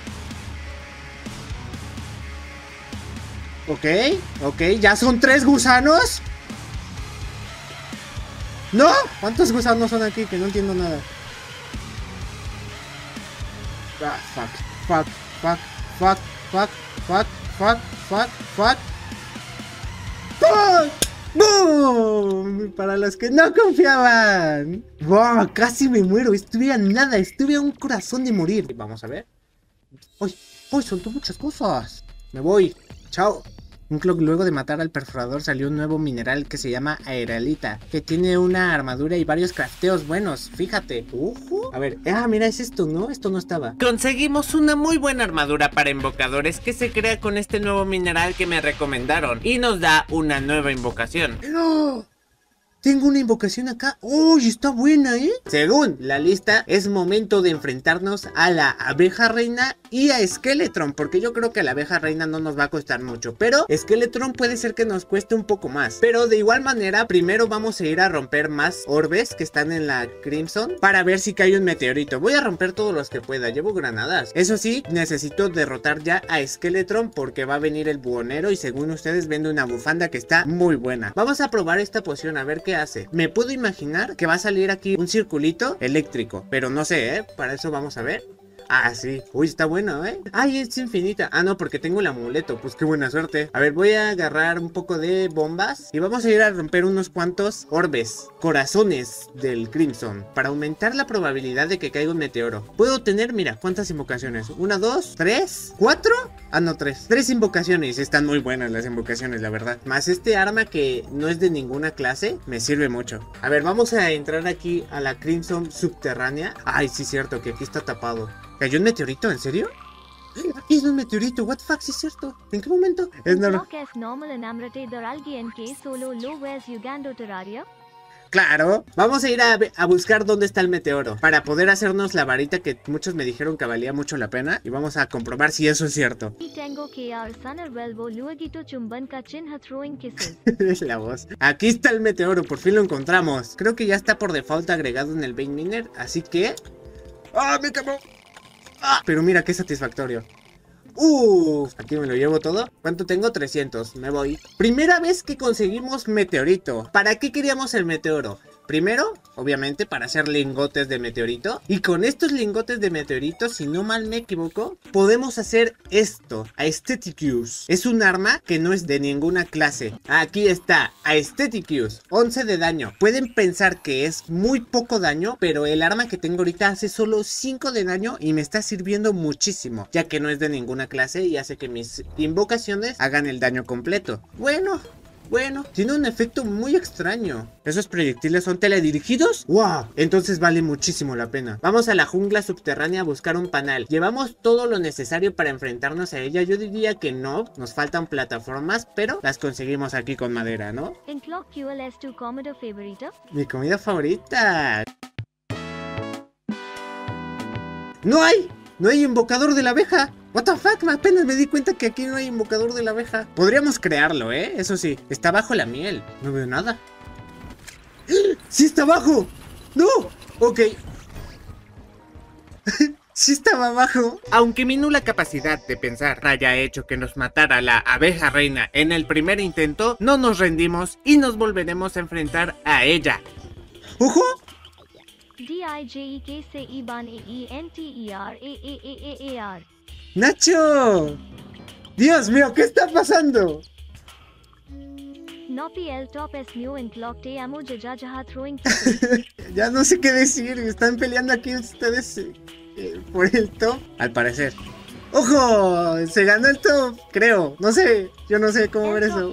Ok, ok, ya son tres gusanos. ¡No! ¿Cuántos gusanos son aquí? Que no entiendo nada. Ah, fuck, fuck, fuck, fuck, fuck, fuck, fuck, fuck, fuck. ¡Fuck! ¡Boom! Para los que no confiaban. ¡Wow! Casi me muero. Estuve a nada. Estuve a un corazón de morir. Vamos a ver. ¡Uy! ¡Uy! Soltó muchas cosas. Me voy. Chao. Un clock, luego de matar al perforador salió un nuevo mineral que se llama aeralita, que tiene una armadura y varios crafteos buenos, fíjate. Uh-huh. A ver, ah, mira, es esto, ¿no? Esto no estaba. Conseguimos una muy buena armadura para invocadores que se crea con este nuevo mineral que me recomendaron y nos da una nueva invocación. ¡No! Tengo una invocación acá. ¡Uy! Está buena, ¿eh? Según la lista, es momento de enfrentarnos a la abeja reina y a Skeletron, porque yo creo que a la abeja reina no nos va a costar mucho, pero Skeletron puede ser que nos cueste un poco más. Pero de igual manera, primero vamos a ir a romper más orbes que están en la Crimson para ver si cae un meteorito. Voy a romper todos los que pueda, llevo granadas. Eso sí, necesito derrotar ya a Skeletron porque va a venir el buhonero y según ustedes vende una bufanda que está muy buena. Vamos a probar esta poción a ver qué hace. Me puedo imaginar que va a salir aquí un circulito eléctrico, pero no sé, ¿eh? Para eso vamos a ver. Ah, sí. Uy, está bueno, ¿eh? Ay, es infinita. Ah, no, porque tengo el amuleto. Pues qué buena suerte. A ver, voy a agarrar un poco de bombas y vamos a ir a romper unos cuantos orbes, corazones del Crimson, para aumentar la probabilidad de que caiga un meteoro. Puedo tener, mira, ¿cuántas invocaciones? ¿Una, dos, tres, cuatro? Ah, no, tres. Tres invocaciones. Están muy buenas las invocaciones, la verdad. Más este arma que no es de ninguna clase, me sirve mucho. A ver, vamos a entrar aquí a la Crimson subterránea. Ay, sí, cierto, que aquí está tapado. ¿Cayó un meteorito? ¿En serio? Aquí es un meteorito. What the fuck, sí es cierto. ¿En qué momento? Es normal. Claro. Vamos a ir a, a buscar dónde está el meteoro para poder hacernos la varita que muchos me dijeron que valía mucho la pena. Y vamos a comprobar si eso es cierto. Es la voz. Aquí está el meteoro, por fin lo encontramos. Creo que ya está por default agregado en el Vein Miner, así que... ¡Ah, me quemó! Ah, pero mira qué satisfactorio. Uff, aquí me lo llevo todo. ¿Cuánto tengo? trescientos, me voy. Primera vez que conseguimos meteorito. ¿Para qué queríamos el meteoro? Primero, obviamente, para hacer lingotes de meteorito. Y con estos lingotes de meteorito, si no mal me equivoco, podemos hacer esto, Aesthetic Use. Es un arma que no es de ninguna clase. Aquí está, Aesthetic Use, once de daño. Pueden pensar que es muy poco daño, pero el arma que tengo ahorita hace solo cinco de daño y me está sirviendo muchísimo, ya que no es de ninguna clase y hace que mis invocaciones hagan el daño completo. Bueno... Bueno, tiene un efecto muy extraño. ¿Esos proyectiles son teledirigidos? ¡Wow! Entonces vale muchísimo la pena. Vamos a la jungla subterránea a buscar un panal. ¿Llevamos todo lo necesario para enfrentarnos a ella? Yo diría que no. Nos faltan plataformas, pero las conseguimos aquí con madera, ¿no? Mi comida favorita. ¡No hay! ¡No hay invocador de la abeja! What the fuck, apenas me di cuenta que aquí no hay invocador de la abeja. Podríamos crearlo, ¿eh? Eso sí, está bajo la miel. No veo nada. ¡Sí está abajo! ¡No! Ok. Sí estaba abajo. Aunque mi nula capacidad de pensar haya hecho que nos matara la abeja reina en el primer intento, no nos rendimos y nos volveremos a enfrentar a ella. ¡Ojo! ¡Nacho! ¡Dios mío! ¿Qué está pasando? Ya no sé qué decir. Están peleando aquí ustedes eh, por el top. Al parecer. ¡Ojo! Se ganó el top, creo. No sé. Yo no sé cómo ver eso.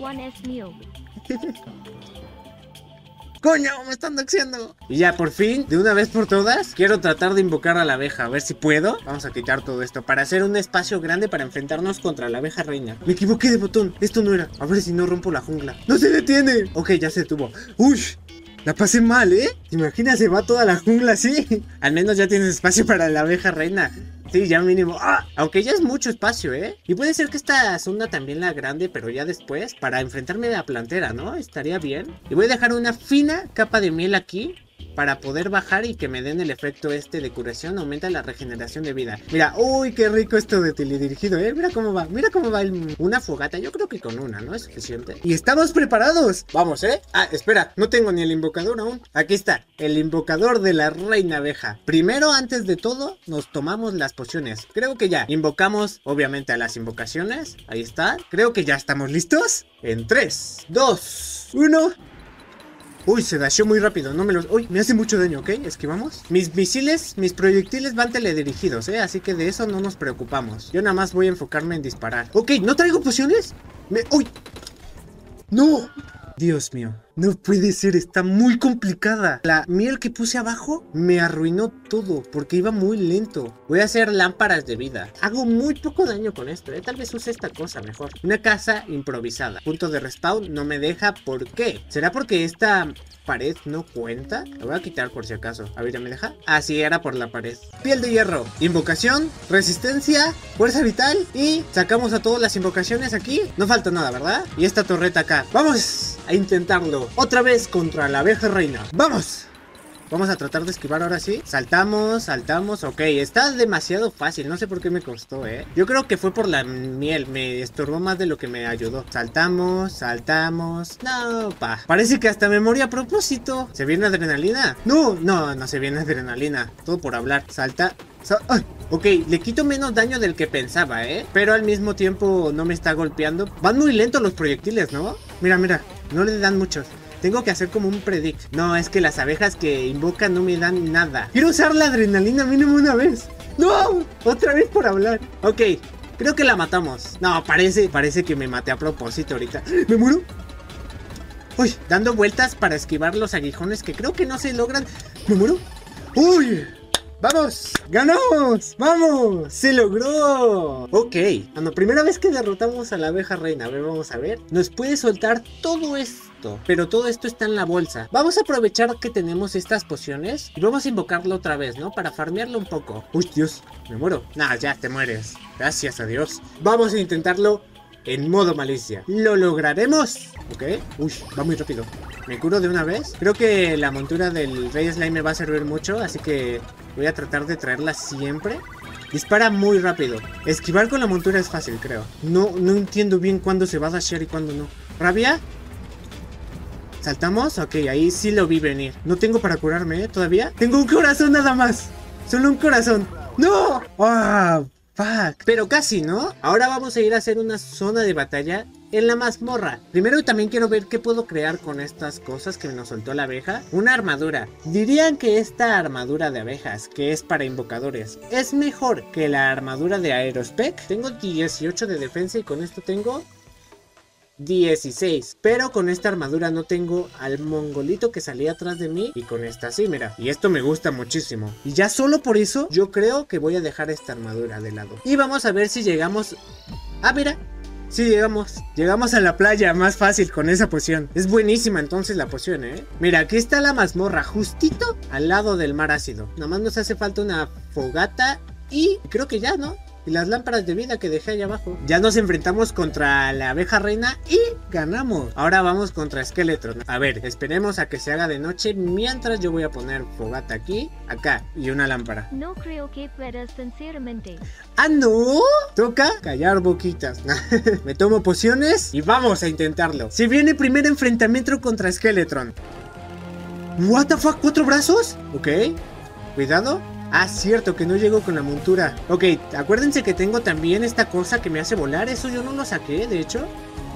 ¡Coño! ¡Me están doxeando! Y ya, por fin, de una vez por todas, quiero tratar de invocar a la abeja. A ver si puedo. Vamos a quitar todo esto para hacer un espacio grande para enfrentarnos contra la abeja reina. Me equivoqué de botón. Esto no era. A ver si no rompo la jungla. ¡No se detiene! Ok, ya se detuvo. ¡Uy! La pasé mal, ¿eh? Imagina, se va toda la jungla así. Al menos ya tienes espacio para la abeja reina. Sí, ya mínimo. ¡Ah! Aunque ya es mucho espacio, ¿eh? Y puede ser que esta zona también la grande, pero ya después, para enfrentarme a la plantera, ¿no? Estaría bien. Y voy a dejar una fina capa de miel aquí para poder bajar y que me den el efecto este de curación. Aumenta la regeneración de vida. Mira, uy, qué rico esto de teledirigido, ¿eh? Mira cómo va, mira cómo va el... una fogata. Yo creo que con una, ¿no? Es suficiente. Y estamos preparados. Vamos, ¿eh? Ah, espera, no tengo ni el invocador aún. Aquí está, el invocador de la reina abeja. Primero, antes de todo, nos tomamos las pociones. Creo que ya invocamos, obviamente, a las invocaciones. Ahí está. Creo que ya estamos listos. En tres, dos, uno... Uy, se dasheó muy rápido, no me los... Uy, me hace mucho daño, ¿ok? Esquivamos. Mis misiles, mis proyectiles van teledirigidos, ¿eh? Así que de eso no nos preocupamos. Yo nada más voy a enfocarme en disparar. Ok, ¿no traigo pociones? Me... ¡Uy! ¡No! Dios mío, no puede ser, está muy complicada. La miel que puse abajo me arruinó todo porque iba muy lento. Voy a hacer lámparas de vida. Hago muy poco daño con esto, ¿eh? Tal vez use esta cosa mejor. Una casa improvisada. Punto de respawn no me deja. ¿Por qué? ¿Será porque esta pared no cuenta? La voy a quitar por si acaso. A ver, ¿ya me deja? Ah, sí, era por la pared. Piel de hierro. Invocación, resistencia, fuerza vital. Y sacamos a todas las invocaciones aquí. No falta nada, ¿verdad? Y esta torreta acá. ¡Vamos a intentarlo! Otra vez contra la abeja reina. ¡Vamos! Vamos a tratar de esquivar ahora sí. Saltamos, saltamos. Ok, está demasiado fácil. No sé por qué me costó, ¿eh? Yo creo que fue por la miel. Me estorbó más de lo que me ayudó. Saltamos, saltamos. No, pa. Parece que hasta me morí a propósito. ¿Se viene adrenalina? No, no, no se viene adrenalina. Todo por hablar. Salta. Sa ¡Ay! Ok, le quito menos daño del que pensaba, ¿eh? Pero al mismo tiempo no me está golpeando. Van muy lentos los proyectiles, ¿no? Mira, mira. No le dan muchos. Tengo que hacer como un predict. No, es que las abejas que invocan no me dan nada. Quiero usar la adrenalina mínimo una vez. ¡No! Otra vez por hablar. Ok, creo que la matamos. No, parece, parece que me maté a propósito ahorita. ¿Me muero? Uy, dando vueltas para esquivar los aguijones que creo que no se logran. ¿Me muero? ¡Uy! ¡Vamos! ¡Ganamos! ¡Vamos! ¡Se logró! Ok, bueno, primera vez que derrotamos a la abeja reina. A ver, vamos a ver. Nos puede soltar todo esto, pero todo esto está en la bolsa. Vamos a aprovechar que tenemos estas pociones y vamos a invocarlo otra vez, ¿no? Para farmearlo un poco. ¡Uy, Dios! Me muero. Nah, ya te mueres. Gracias a Dios. Vamos a intentarlo en modo malicia. ¿Lo lograremos? Ok. Uy, va muy rápido. ¿Me curo de una vez? Creo que la montura del Rey Slime me va a servir mucho, así que voy a tratar de traerla siempre. Dispara muy rápido. Esquivar con la montura es fácil, creo. No, no entiendo bien cuándo se va a dashear y cuándo no. ¿Rabia? ¿Saltamos? Ok, ahí sí lo vi venir. No tengo para curarme, ¿eh? ¿Todavía? Tengo un corazón nada más. Solo un corazón. ¡No! ¡Ah! Oh, fuck. Pero casi, ¿no? Ahora vamos a ir a hacer una zona de batalla en la mazmorra. Primero también quiero ver qué puedo crear con estas cosas que nos soltó la abeja. Una armadura. Dirían que esta armadura de abejas, que es para invocadores, es mejor que la armadura de Aerospec. Tengo dieciocho de defensa y con esto tengo dieciséis. Pero con esta armadura no tengo al mongolito que salía atrás de mí. Y con esta sí, mira. Y esto me gusta muchísimo. Y ya solo por eso yo creo que voy a dejar esta armadura de lado. Y vamos a ver si llegamos... Ah, mira. Sí, llegamos. Llegamos a la playa más fácil con esa poción. Es buenísima entonces la poción, ¿eh? Mira, aquí está la mazmorra, justito al lado del mar ácido. Nada más nos hace falta una fogata y creo que ya, ¿no? Y las lámparas de vida que dejé allá abajo. Ya nos enfrentamos contra la abeja reina y ganamos. Ahora vamos contra Skeletron. A ver, esperemos a que se haga de noche. Mientras yo voy a poner fogata aquí, acá y una lámpara. No creo que puedas sinceramente. ¿Ah, no? Toca callar boquitas. Me tomo pociones y vamos a intentarlo. Se viene el primer enfrentamiento contra Skeletron. What the fuck, ¿cuatro brazos? Ok, cuidado. Ah, cierto, que no llego con la montura. Ok, acuérdense que tengo también esta cosa que me hace volar. Eso yo no lo saqué, de hecho.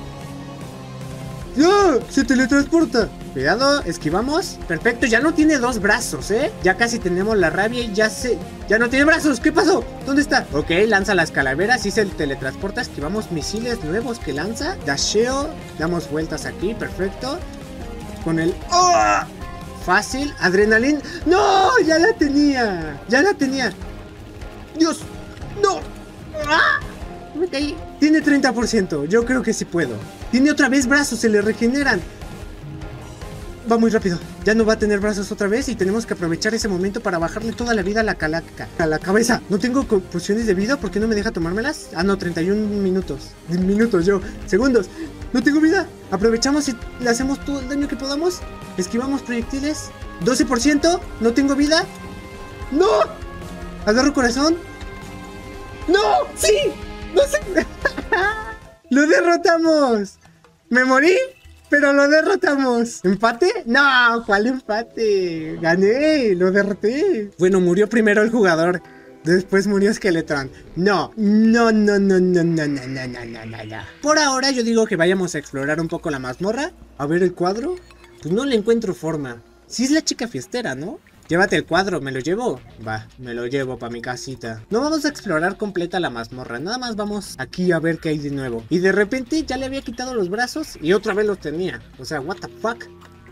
¡Ya! ¡Se teletransporta! Cuidado, esquivamos. Perfecto, ya no tiene dos brazos, ¿eh? Ya casi tenemos la rabia y ya se... ¡Ya no tiene brazos! ¿Qué pasó? ¿Dónde está? Ok, lanza las calaveras y se teletransporta. Esquivamos misiles nuevos que lanza. Dasheo. Damos vueltas aquí, perfecto. Con el... ¡Oh! Fácil, adrenalina. ¡No! Ya la tenía. Ya la tenía. ¡Dios! ¡No! ¡Ah! Me caí. Tiene treinta por ciento. Yo creo que sí puedo. Tiene otra vez brazos, se le regeneran. Va muy rápido. Ya no va a tener brazos otra vez y tenemos que aprovechar ese momento para bajarle toda la vida a la calaca, a la cabeza. No tengo pociones de vida, ¿por qué no me deja tomármelas? Ah, no, treinta y un minutos. Minutos yo. Segundos. No tengo vida. Aprovechamos y le hacemos todo el daño que podamos. Esquivamos proyectiles. doce por ciento. No tengo vida. ¡No! Agarro corazón. ¡No! ¡Sí! ¡No sé! ¡Lo derrotamos! ¿Me morí? Pero lo derrotamos. ¿Empate? No, ¿cuál empate? Gané, lo derroté. Bueno, murió primero el jugador. Después murió Skeletron. No, no, no, no, no, no, no, no, no, no, no, no. Por ahora yo digo que vayamos a explorar un poco la mazmorra. A ver el cuadro. Pues no le encuentro forma. Sí es la chica fiestera, ¿no? Llévate el cuadro, ¿me lo llevo? Va, me lo llevo para mi casita. No vamos a explorar completa la mazmorra, nada más vamos aquí a ver qué hay de nuevo. Y de repente ya le había quitado los brazos y otra vez los tenía. O sea, what the fuck.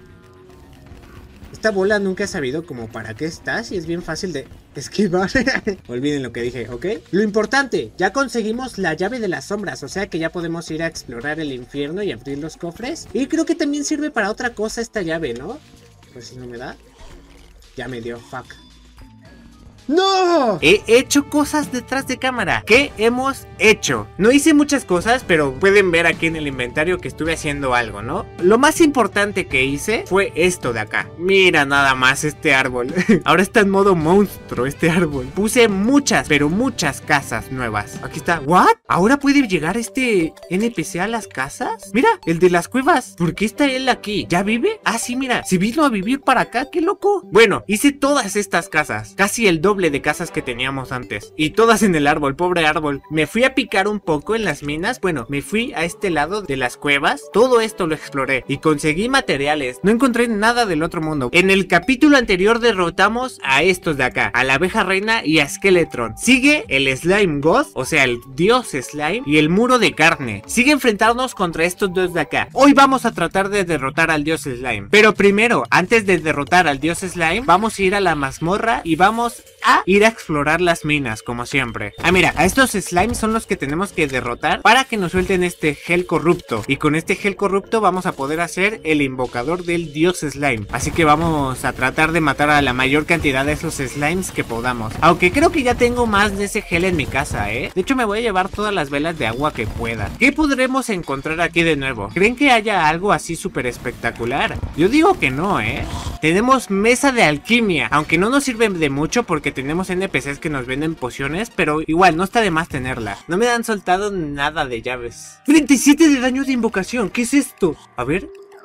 Esta bola nunca he sabido como para qué está, si es bien fácil de esquivar. Olviden lo que dije, ¿ok? Lo importante, ya conseguimos la llave de las sombras, o sea que ya podemos ir a explorar el infierno y abrir los cofres. Y creo que también sirve para otra cosa esta llave, ¿no? Pues si no me da. Ya me dio, fuck. ¡No! He hecho cosas detrás de cámara. ¿Qué hemos hecho? No hice muchas cosas, pero pueden ver aquí en el inventario que estuve haciendo algo, ¿no? Lo más importante que hice fue esto de acá. Mira nada más este árbol. Ahora está en modo monstruo este árbol. Puse muchas, pero muchas casas nuevas. Aquí está. ¿What? ¿Ahora puede llegar este N P C a las casas? Mira, el de las cuevas. ¿Por qué está él aquí? ¿Ya vive? Ah, sí, mira. Se vino a vivir para acá. ¡Qué loco! Bueno, hice todas estas casas. Casi el doble de casas que teníamos antes. Y todas en el árbol, pobre árbol. Me fui a picar un poco en las minas. Bueno, me fui a este lado de las cuevas. Todo esto lo exploré y conseguí materiales. No encontré nada del otro mundo. En el capítulo anterior derrotamos a estos de acá, a la abeja reina y a Skeletron. Sigue el Slime God, o sea el dios Slime, y el muro de carne. Sigue enfrentarnos contra estos dos de acá. Hoy vamos a tratar de derrotar al dios Slime. Pero primero, antes de derrotar al dios Slime, vamos a ir a la mazmorra y vamos a ir a explorar las minas, como siempre. Ah, mira, a estos slimes son los que tenemos que derrotar para que nos suelten este gel corrupto. Y con este gel corrupto vamos a poder hacer el invocador del dios slime. Así que vamos a tratar de matar a la mayor cantidad de esos slimes que podamos. Aunque creo que ya tengo más de ese gel en mi casa, ¿eh? De hecho me voy a llevar todas las velas de agua que pueda. ¿Qué podremos encontrar aquí de nuevo? ¿Creen que haya algo así súper espectacular? Yo digo que no, ¿eh? Tenemos mesa de alquimia, aunque no nos sirve de mucho porque tenemos N P Cs que nos venden pociones, pero igual no está de más tenerla. No me han soltado nada de llaves. treinta y siete de daño de invocación, ¿qué es esto? A ver.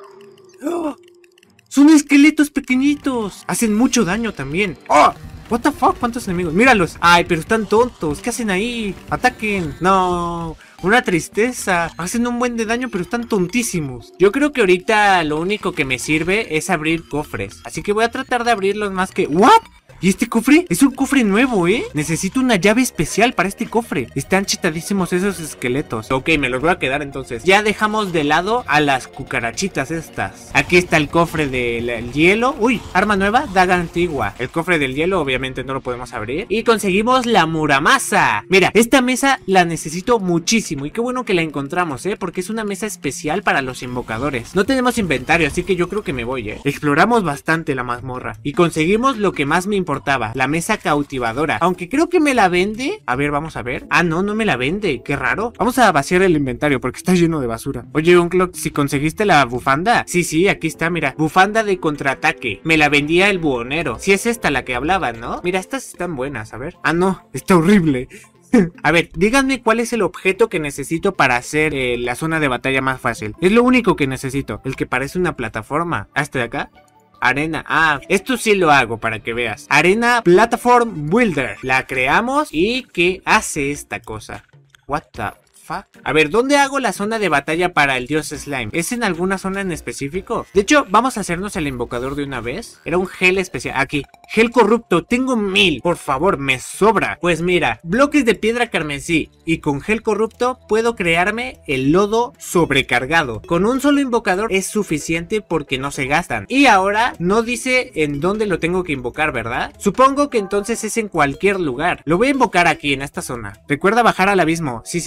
¡Oh! Son esqueletos pequeñitos. Hacen mucho daño también. ¡Oh! What the fuck, ¿cuántos enemigos? Míralos. Ay, pero están tontos. ¿Qué hacen ahí? Ataquen. No. Una tristeza. Hacen un buen de daño, pero están tontísimos. Yo creo que ahorita lo único que me sirve es abrir cofres. Así que voy a tratar de abrirlos más que... ¿What? ¿Y este cofre? Es un cofre nuevo, ¿eh? Necesito una llave especial para este cofre. Están chetadísimos esos esqueletos. Ok, me los voy a quedar entonces. Ya dejamos de lado a las cucarachitas estas. Aquí está el cofre del hielo. Uy, arma nueva, daga antigua. El cofre del hielo obviamente no lo podemos abrir. Y conseguimos la muramasa. Mira, esta mesa la necesito muchísimo. Y qué bueno que la encontramos, ¿eh? Porque es una mesa especial para los invocadores. No tenemos inventario, así que yo creo que me voy, ¿eh? Exploramos bastante la mazmorra. Y conseguimos lo que más me importaba, la mesa cautivadora. Aunque creo que me la vende. A ver, vamos a ver. Ah, no, no me la vende. Qué raro. Vamos a vaciar el inventario porque está lleno de basura. Oye, Unclock, si conseguiste la bufanda. Sí, sí, aquí está, mira. Bufanda de contraataque. Me la vendía el buhonero. Sí es esta la que hablaba, ¿no? Mira, estas están buenas, a ver. Ah, no, está horrible. A ver, díganme cuál es el objeto que necesito para hacer eh, la zona de batalla más fácil. Es lo único que necesito. El que parece una plataforma. ¿Hasta de acá? Arena, ah, esto sí lo hago para que veas. Arena Platform Builder. La creamos y ¿qué hace esta cosa? What the fuck? A ver, ¿dónde hago la zona de batalla para el dios slime? ¿Es en alguna zona en específico? De hecho, vamos a hacernos el invocador de una vez. Era un gel especial, aquí. Gel corrupto, tengo mil. Por favor, me sobra. Pues mira, bloques de piedra carmesí. Y con gel corrupto puedo crearme el lodo sobrecargado. Con un solo invocador es suficiente porque no se gastan. Y ahora no dice en dónde lo tengo que invocar, ¿verdad? Supongo que entonces es en cualquier lugar. Lo voy a invocar aquí, en esta zona. Recuerda bajar al abismo. Sí, sí, sí, voy a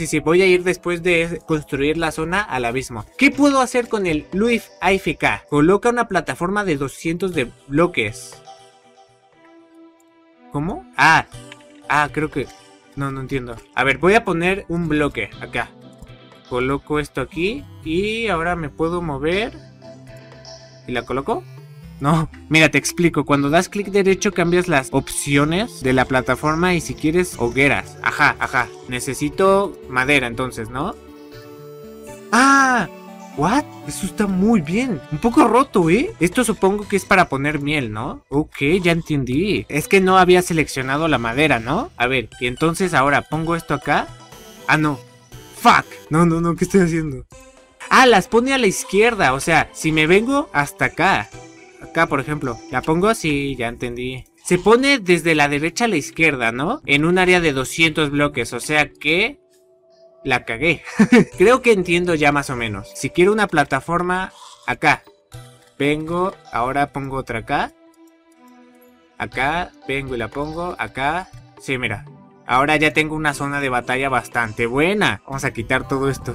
ir después de construir la zona al abismo. ¿Qué puedo hacer con el Luif A F K? Coloca una plataforma de doscientos de bloques. ¿Cómo? Ah, ah, creo que... No, no entiendo. A ver, voy a poner un bloque acá. Coloco esto aquí y ahora me puedo mover. ¿Y la coloco? No, mira, te explico. Cuando das clic derecho cambias las opciones de la plataforma y si quieres hogueras. Ajá, ajá. Necesito madera entonces, ¿no? ¡Ah! ¿What? Eso está muy bien. Un poco roto, ¿eh? Esto supongo que es para poner miel, ¿no? Ok, ya entendí. Es que no había seleccionado la madera, ¿no? A ver, y entonces ahora pongo esto acá. Ah, no. Fuck. No, no, no, ¿qué estoy haciendo? Ah, las pone a la izquierda. O sea, si me vengo hasta acá. Acá, por ejemplo. La pongo así, ya entendí. Se pone desde la derecha a la izquierda, ¿no? En un área de doscientos bloques. O sea que... la cagué. Creo que entiendo ya más o menos. Si quiero una plataforma acá. Vengo, ahora pongo otra acá. Acá, vengo y la pongo acá. Sí, mira. Ahora ya tengo una zona de batalla bastante buena. Vamos a quitar todo esto.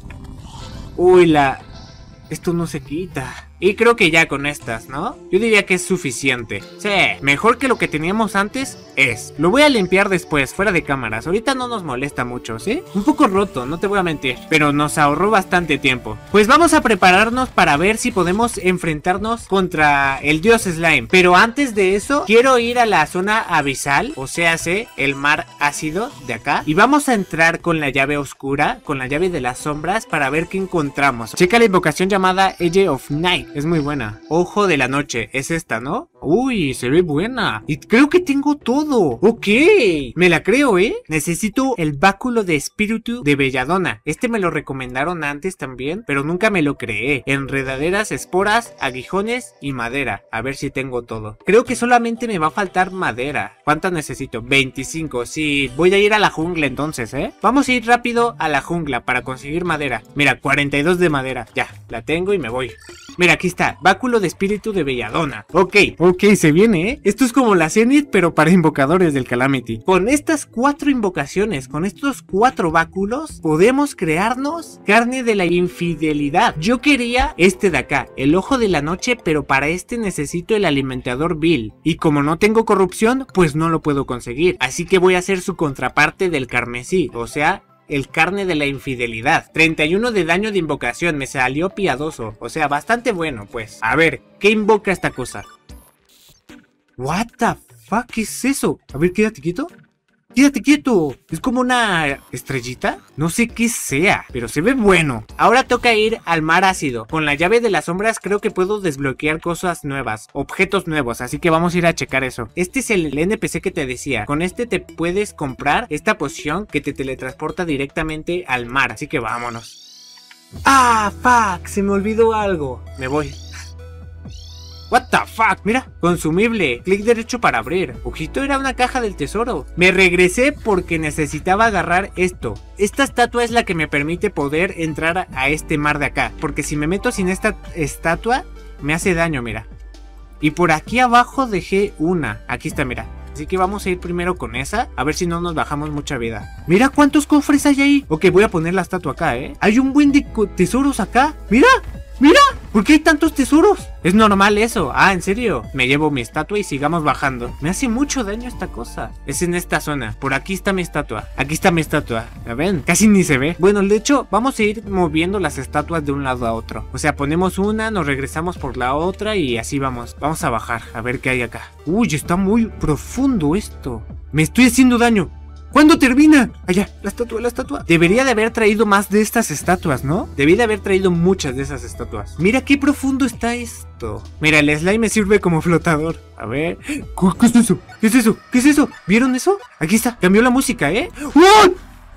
Uy, la... Esto no se quita. Y creo que ya con estas, ¿no? Yo diría que es suficiente. Sí, mejor que lo que teníamos antes es. Lo voy a limpiar después, fuera de cámaras. Ahorita no nos molesta mucho, ¿sí? Un poco roto, no te voy a mentir. Pero nos ahorró bastante tiempo. Pues vamos a prepararnos para ver si podemos enfrentarnos contra el dios slime. Pero antes de eso, quiero ir a la zona abisal. O sea, ¿sí? El mar ácido de acá. Y vamos a entrar con la llave oscura, con la llave de las sombras, para ver qué encontramos. Checa la invocación llamada Edge of Night. Es muy buena. Ojo de la noche. Es esta, ¿no? Uy, se ve buena. Y creo que tengo todo. Ok. Me la creo, ¿eh? Necesito el báculo de espíritu de Belladona. Este me lo recomendaron antes también, pero nunca me lo creé. Enredaderas, esporas, aguijones y madera. A ver si tengo todo. Creo que solamente me va a faltar madera. ¿Cuántas necesito? veinticinco. Sí, voy a ir a la jungla entonces, ¿eh? Vamos a ir rápido a la jungla para conseguir madera. Mira, cuarenta y dos de madera. Ya, la tengo y me voy. Mira, aquí está, báculo de espíritu de Belladona. Ok, ok, se viene, ¿eh? Esto es como la Zenith, pero para invocadores del Calamity. Con estas cuatro invocaciones, con estos cuatro báculos, podemos crearnos carne de la infidelidad. Yo quería este de acá, el ojo de la noche, pero para este necesito el alimentador vil. Y como no tengo corrupción, pues no lo puedo conseguir. Así que voy a hacer su contraparte del carmesí, o sea... el carne de la infidelidad. treinta y uno de daño de invocación. Me salió piadoso. O sea, bastante bueno, pues. A ver, ¿qué invoca esta cosa? What the fuck, ¿qué es eso? A ver, quédate quieto. ¡Quédate quieto! ¿Es como una estrellita? No sé qué sea, pero se ve bueno. Ahora toca ir al mar ácido. Con la llave de las sombras creo que puedo desbloquear cosas nuevas, objetos nuevos, así que vamos a ir a checar eso. Este es el N P C que te decía. Con este te puedes comprar esta poción que te teletransporta directamente al mar, así que vámonos. ¡Ah, fuck! Se me olvidó algo. Me voy. What the fuck, mira, consumible, clic derecho para abrir. Ojito, era una caja del tesoro. Me regresé porque necesitaba agarrar esto. Esta estatua es la que me permite poder entrar a este mar de acá, porque si me meto sin esta estatua me hace daño, mira. Y por aquí abajo dejé una. Aquí está, mira. Así que vamos a ir primero con esa, a ver si no nos bajamos mucha vida. Mira cuántos cofres hay ahí. Ok, voy a poner la estatua acá, eh. Hay un buen de tesoros acá. Mira. ¡Mira! ¿Por qué hay tantos tesoros? Es normal eso. Ah, ¿en serio? Me llevo mi estatua y sigamos bajando. Me hace mucho daño esta cosa. Es en esta zona. Por aquí está mi estatua. Aquí está mi estatua. ¿La ven? Casi ni se ve. Bueno, de hecho, vamos a ir moviendo las estatuas de un lado a otro. O sea, ponemos una, nos regresamos por la otra y así vamos. Vamos a bajar, a ver qué hay acá. Uy, está muy profundo esto. Me estoy haciendo daño. ¿Cuándo termina? Allá, la estatua, la estatua. Debería de haber traído más de estas estatuas, ¿no? Debí de haber traído muchas de esas estatuas. Mira qué profundo está esto. Mira, el slime me sirve como flotador. A ver. ¿Qué, qué es eso? ¿Qué es eso? ¿Qué es eso? ¿Vieron eso? Aquí está. Cambió la música, ¿eh? ¡Oh!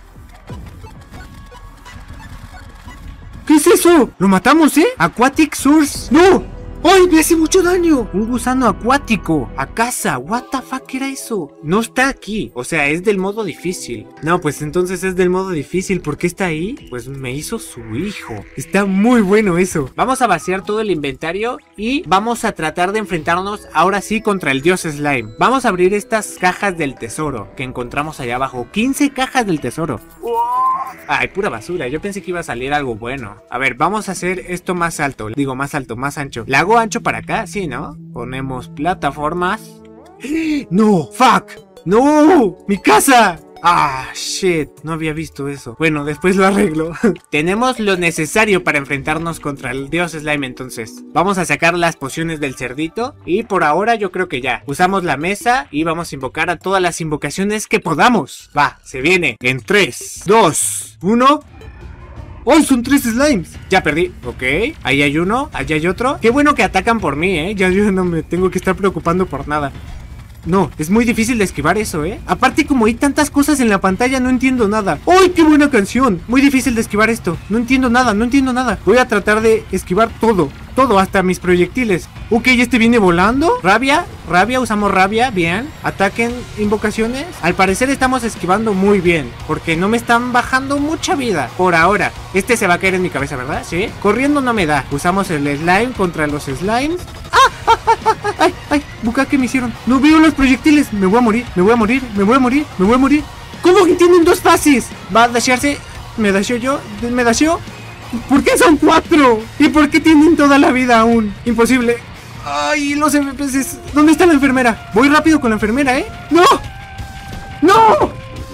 ¿Qué es eso? Lo matamos, ¿eh? Aquatic Source. ¡No! ¡Ay! ¡Me hace mucho daño! Un gusano acuático. A casa. ¿What the fuck era eso? No está aquí. O sea, es del modo difícil. No, pues entonces es del modo difícil. ¿Por qué está ahí? Pues me hizo su hijo. Está muy bueno eso. Vamos a vaciar todo el inventario y vamos a tratar de enfrentarnos ahora sí contra el dios slime. Vamos a abrir estas cajas del tesoro que encontramos allá abajo. quince cajas del tesoro. ¡Oh! Ay, pura basura. Yo pensé que iba a salir algo bueno. A ver, vamos a hacer esto más alto. Digo, más alto, más ancho. ¿Le hago ancho para acá? Sí, ¿no? Ponemos plataformas. ¡No! ¡Fuck! ¡No! ¡Mi casa! Ah, shit, no había visto eso. Bueno, después lo arreglo. Tenemos lo necesario para enfrentarnos contra el dios slime entonces. Vamos a sacar las pociones del cerdito. Y por ahora yo creo que ya. Usamos la mesa y vamos a invocar a todas las invocaciones que podamos. Va, se viene. En tres, dos, uno... ¡Oh, son tres slimes! Ya perdí. Ok, ahí hay uno, allá hay otro. Qué bueno que atacan por mí, ¿eh? Ya yo no me tengo que estar preocupando por nada. No, es muy difícil de esquivar eso, ¿eh? Aparte, como hay tantas cosas en la pantalla, no entiendo nada. ¡Ay, qué buena canción! Muy difícil de esquivar esto. No entiendo nada, no entiendo nada. Voy a tratar de esquivar todo. Todo, hasta mis proyectiles. Ok, este viene volando. Rabia, rabia, usamos rabia. Bien. Ataquen invocaciones. Al parecer estamos esquivando muy bien, porque no me están bajando mucha vida por ahora. Este se va a caer en mi cabeza, ¿verdad? Sí. Corriendo no me da. Usamos el slime contra los slimes. ¡Ah! ¡Ah! ¡Ah! ¡Ah! ¡Ay! ¡Ay! Buca, ¿qué me hicieron? No veo los proyectiles. Me voy a morir, me voy a morir, me voy a morir, me voy a morir. ¿Cómo que tienen dos fases? Va a dashearse. ¿Me dasheo yo? ¿Me dasheo? ¿Por qué son cuatro? ¿Y por qué tienen toda la vida aún? Imposible. Ay, los F P S. ¿Dónde está la enfermera? Voy rápido con la enfermera, ¿eh? ¡No! ¡No!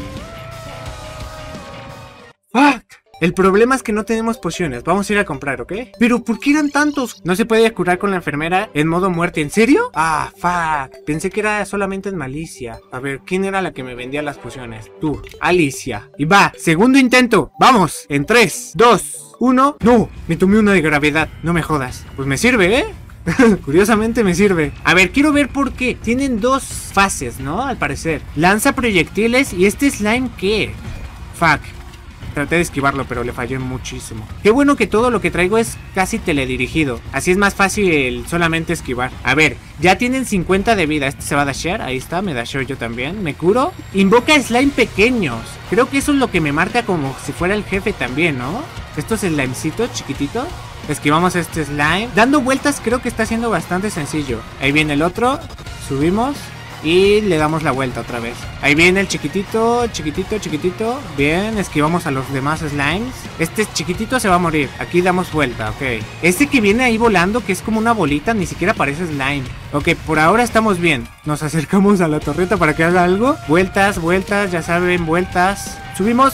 ¡Fuck! El problema es que no tenemos pociones. Vamos a ir a comprar, ¿ok? Pero ¿por qué eran tantos? ¿No se puede curar con la enfermera en modo muerte? ¿En serio? Ah, fuck. Pensé que era solamente en malicia. A ver, ¿quién era la que me vendía las pociones? Tú, Alicia. Y va, segundo intento. Vamos, en tres, dos, uno. No, me tomé una de gravedad. No me jodas. Pues me sirve, ¿eh? Curiosamente me sirve. A ver, quiero ver por qué. Tienen dos fases, ¿no? Al parecer. Lanza proyectiles. ¿Y este slime qué? Fuck. Traté de esquivarlo, pero le fallé muchísimo. Qué bueno que todo lo que traigo es casi teledirigido. Así es más fácil solamente esquivar. A ver, ya tienen cincuenta de vida. Este se va a dashear. Ahí está, me dasheo yo también. Me curo. Invoca slime pequeños. Creo que eso es lo que me marca como si fuera el jefe también, ¿no? Estos slimecitos chiquititos. Esquivamos este slime. Dando vueltas creo que está siendo bastante sencillo. Ahí viene el otro. Subimos. Y le damos la vuelta otra vez. Ahí viene el chiquitito, chiquitito, chiquitito. Bien, esquivamos a los demás slimes. Este chiquitito se va a morir. Aquí damos vuelta, ok. Este que viene ahí volando, que es como una bolita, ni siquiera parece slime. Ok, por ahora estamos bien. Nos acercamos a la torreta para que haga algo. Vueltas, vueltas, ya saben, vueltas. Subimos.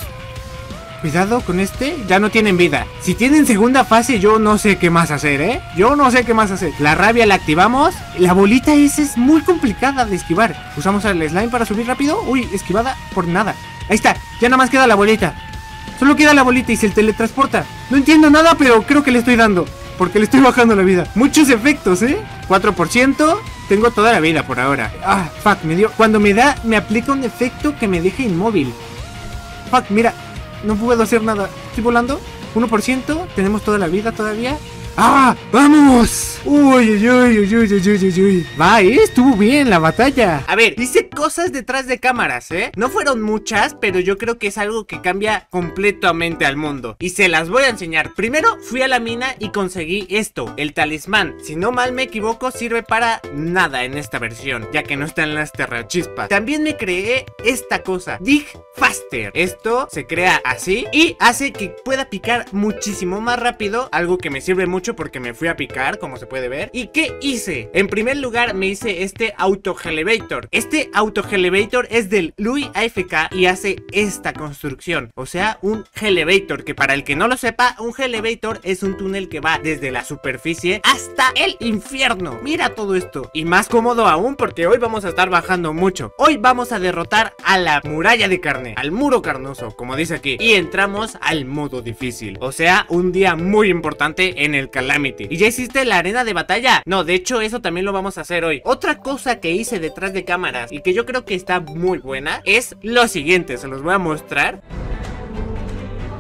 Cuidado con este, ya no tienen vida. Si tienen segunda fase, yo no sé qué más hacer, ¿eh? Yo no sé qué más hacer. La rabia la activamos. La bolita esa es muy complicada de esquivar. Usamos el slime para subir rápido. Uy, esquivada por nada. Ahí está, ya nada más queda la bolita. Solo queda la bolita y se teletransporta. No entiendo nada, pero creo que le estoy dando, porque le estoy bajando la vida. Muchos efectos, ¿eh? cuatro por ciento. Tengo toda la vida por ahora. Ah, fuck, me dio... Cuando me da, me aplica un efecto que me deja inmóvil. Fuck, mira. No puedo hacer nada. ¿Estoy volando? uno por ciento. Tenemos toda la vida todavía. ¡Ah! ¡Vamos! Uy, uy, uy, uy, uy, uy, uy, uy. Va, ¿eh? Estuvo bien la batalla. A ver, hice cosas detrás de cámaras, ¿eh? No fueron muchas, pero yo creo que es algo que cambia completamente al mundo. Y se las voy a enseñar. Primero, fui a la mina y conseguí esto, el talismán. Si no mal me equivoco, sirve para nada en esta versión, ya que no están las terrachispas. También me creé esta cosa, Dig Faster. Esto se crea así y hace que pueda picar muchísimo más rápido, algo que me sirve mucho porque me fui a picar, como se puede ver. ¿Y qué hice? En primer lugar me hice este Auto Elevator. Este Auto Elevator es del Louis A F K y hace esta construcción, o sea, un Elevator, que para el que no lo sepa, un Elevator es un túnel que va desde la superficie hasta el infierno. Mira todo esto. Y más cómodo aún porque hoy vamos a estar bajando mucho. Hoy vamos a derrotar a la muralla de carne, al muro carnoso, como dice aquí, y entramos al modo difícil, o sea, un día muy importante en el Calamity. ¿Y ya hiciste la arena de batalla? No, de hecho eso también lo vamos a hacer hoy. Otra cosa que hice detrás de cámaras y que yo creo que está muy buena es lo siguiente, se los voy a mostrar.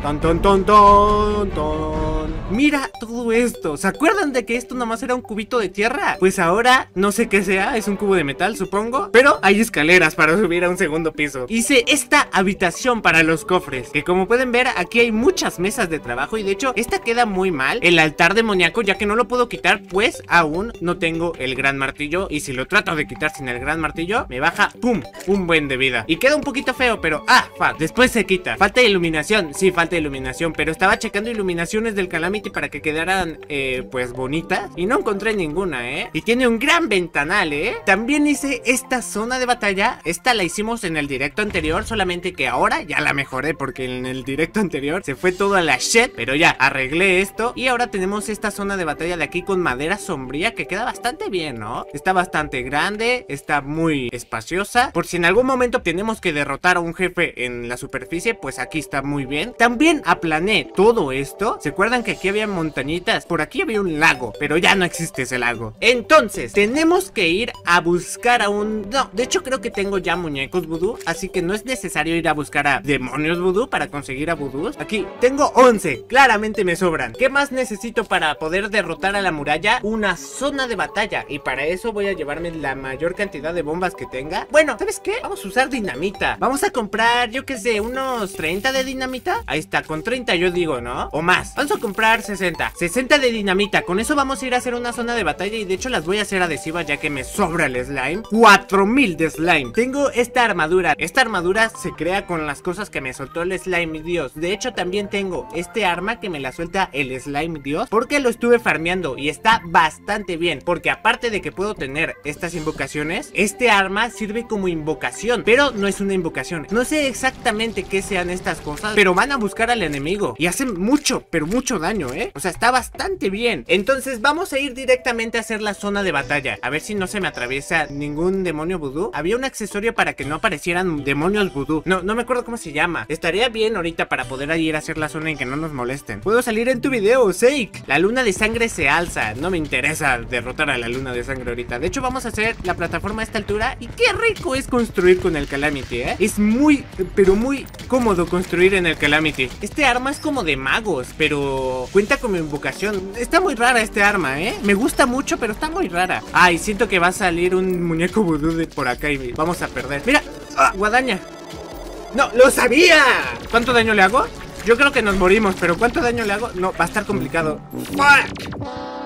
Ton, ton, ton, ton, ton. Mira todo esto. ¿Se acuerdan de que esto nomás era un cubito de tierra? Pues ahora no sé qué sea, es un cubo de metal, supongo. Pero hay escaleras para subir a un segundo piso. Hice esta habitación para los cofres, que como pueden ver, aquí hay muchas mesas de trabajo. Y de hecho, esta queda muy mal. El altar demoníaco, ya que no lo puedo quitar, pues aún no tengo el gran martillo. Y si lo trato de quitar sin el gran martillo, me baja, pum, un buen de vida. Y queda un poquito feo, pero ah, fa, después se quita. Falta iluminación, sí, falta iluminación. Pero estaba checando iluminaciones del Calamity para que quedaran, eh, pues bonitas. Y no encontré ninguna, eh. Y tiene un gran ventanal, eh. También hice esta zona de batalla. Esta la hicimos en el directo anterior, solamente que ahora ya la mejoré, porque en el directo anterior se fue todo a la shit. Pero ya, arreglé esto. Y ahora tenemos esta zona de batalla de aquí con madera sombría, que queda bastante bien, ¿no? Está bastante grande, está muy espaciosa. Por si en algún momento tenemos que derrotar a un jefe en la superficie, pues aquí está muy bien. También aplané todo esto. ¿Se acuerdan que aquí había montañitas? Por aquí había un lago, pero ya no existe ese lago. Entonces, tenemos que ir a buscar a un... No, de hecho creo que tengo ya muñecos vudú, así que no es necesario ir a buscar a demonios vudú para conseguir a vudús. Aquí tengo once, claramente me sobran. ¿Qué más necesito para poder derrotar a la muralla? Una zona de batalla, y para eso voy a llevarme la mayor cantidad de bombas que tenga. Bueno, ¿sabes qué? Vamos a usar dinamita. Vamos a comprar, yo qué sé, unos treinta de dinamita. Ahí está, con treinta yo digo, ¿no? O más. Vamos a comprar sesenta. sesenta de dinamita. Con eso vamos a ir a hacer una zona de batalla, y de hecho las voy a hacer adhesivas ya que me sobra el slime. cuatro mil de slime. Tengo esta armadura. Esta armadura se crea con las cosas que me soltó el slime dios. De hecho también tengo este arma que me la suelta el slime dios, porque lo estuve farmeando y está bastante bien. Porque aparte de que puedo tener estas invocaciones, este arma sirve como invocación, pero no es una invocación. No sé exactamente qué sean estas cosas, pero van a buscar al enemigo y hacen mucho, pero mucho daño, ¿eh? O sea, está bastante bien. Entonces vamos a ir directamente a hacer la zona de batalla. A ver si no se me atraviesa ningún demonio vudú. Había un accesorio para que no aparecieran demonios vudú. No, no me acuerdo cómo se llama. Estaría bien ahorita para poder ir a hacer la zona en que no nos molesten. Puedo salir en tu video, Sake. La luna de sangre se alza. No me interesa derrotar a la luna de sangre ahorita. De hecho, vamos a hacer la plataforma a esta altura. Y qué rico es construir con el Calamity, ¿eh? Es muy, pero muy cómodo construir en el Calamity. Este arma es como de magos, pero cuenta como invocación. Está muy rara este arma, ¿eh? Me gusta mucho, pero está muy rara. Ay, siento que va a salir un muñeco vudú de por acá y vamos a perder. Mira, ¡ah! Guadaña. ¡No! ¡Lo sabía! ¿Cuánto daño le hago? Yo creo que nos morimos, pero ¿cuánto daño le hago? No, va a estar complicado. ¡Fuck!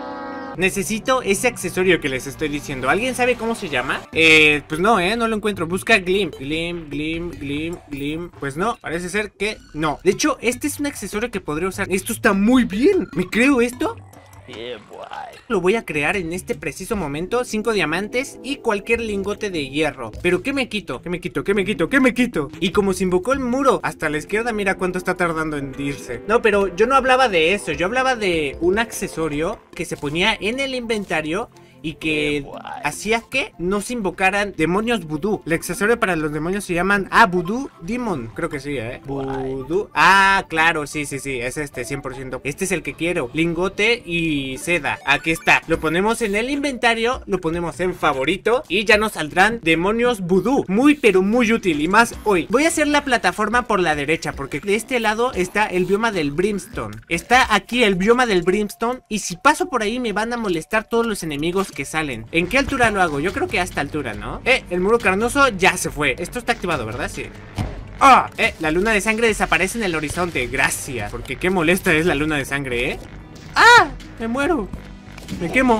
Necesito ese accesorio que les estoy diciendo. ¿Alguien sabe cómo se llama? Eh, pues no, eh, no lo encuentro. Busca Glim, Glim, Glim, Glim, Glim. Pues no, parece ser que no. De hecho, este es un accesorio que podría usar. Esto está muy bien. ¿Me creo esto? Yeah, boy. Lo voy a crear en este preciso momento. Cinco diamantes y cualquier lingote de hierro. Pero ¿qué me quito? ¿Qué me quito? ¿Qué me quito? ¿Qué me quito? Y como se invocó el muro hasta la izquierda, mira cuánto está tardando en irse. No, pero yo no hablaba de eso. Yo hablaba de un accesorio que se ponía en el inventario y que hacía que no se invocaran demonios vudú. El accesorio para los demonios se llaman, ah, Voodoo Demon. Creo que sí, eh Voodoo. Ah, claro, sí, sí, sí, es este, cien por ciento. Este es el que quiero. Lingote y seda. Aquí está. Lo ponemos en el inventario, lo ponemos en favorito y ya nos saldrán demonios vudú. Muy, pero muy útil, y más hoy. Voy a hacer la plataforma por la derecha, porque de este lado está el bioma del Brimstone. Está aquí el bioma del Brimstone, y si paso por ahí me van a molestar todos los enemigos que salen. ¿En qué altura lo hago? Yo creo que a esta altura, ¿no? Eh, el muro carnoso ya se fue. Esto está activado, ¿verdad? Sí. ¡Ah! Eh, la luna de sangre desaparece en el horizonte. Gracias. Porque qué molesta es la luna de sangre, ¿eh? ¡Ah! Me muero. Me quemo.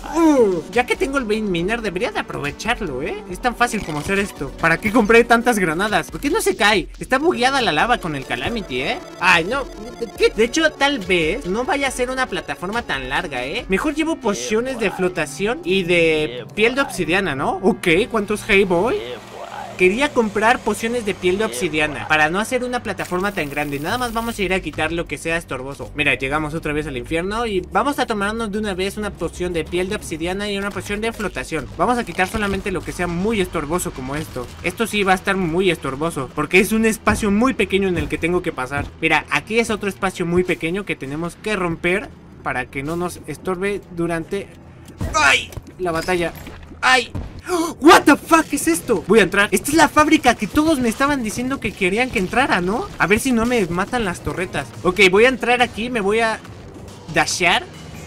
Uh, ya que tengo el Vein Miner, debería de aprovecharlo, ¿eh? Es tan fácil como hacer esto. ¿Para qué compré tantas granadas? ¿Por qué no se cae? Está bugueada la lava con el Calamity, ¿eh? Ay, no. ¿Qué? De hecho, tal vez no vaya a ser una plataforma tan larga, ¿eh? Mejor llevo pociones de flotación y de piel de obsidiana, ¿no? Ok, ¿cuántos hey boy? Quería comprar pociones de piel de obsidiana para no hacer una plataforma tan grande. Nada más vamos a ir a quitar lo que sea estorboso. Mira, llegamos otra vez al infierno y vamos a tomarnos de una vez una poción de piel de obsidiana y una poción de flotación. Vamos a quitar solamente lo que sea muy estorboso como esto. Esto sí va a estar muy estorboso porque es un espacio muy pequeño en el que tengo que pasar. Mira, aquí es otro espacio muy pequeño que tenemos que romper para que no nos estorbe durante... ¡ay! La batalla. ¡Ay! What the fuck, ¿qué es esto? Voy a entrar. Esta es la fábrica que todos me estaban diciendo que querían que entrara, ¿no? A ver si no me matan las torretas. Ok, voy a entrar aquí, me voy a dashear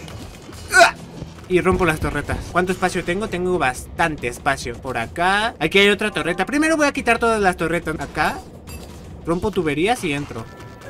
y rompo las torretas. ¿Cuánto espacio tengo? Tengo bastante espacio. Por acá. Aquí hay otra torreta. Primero voy a quitar todas las torretas. Acá rompo tuberías y entro.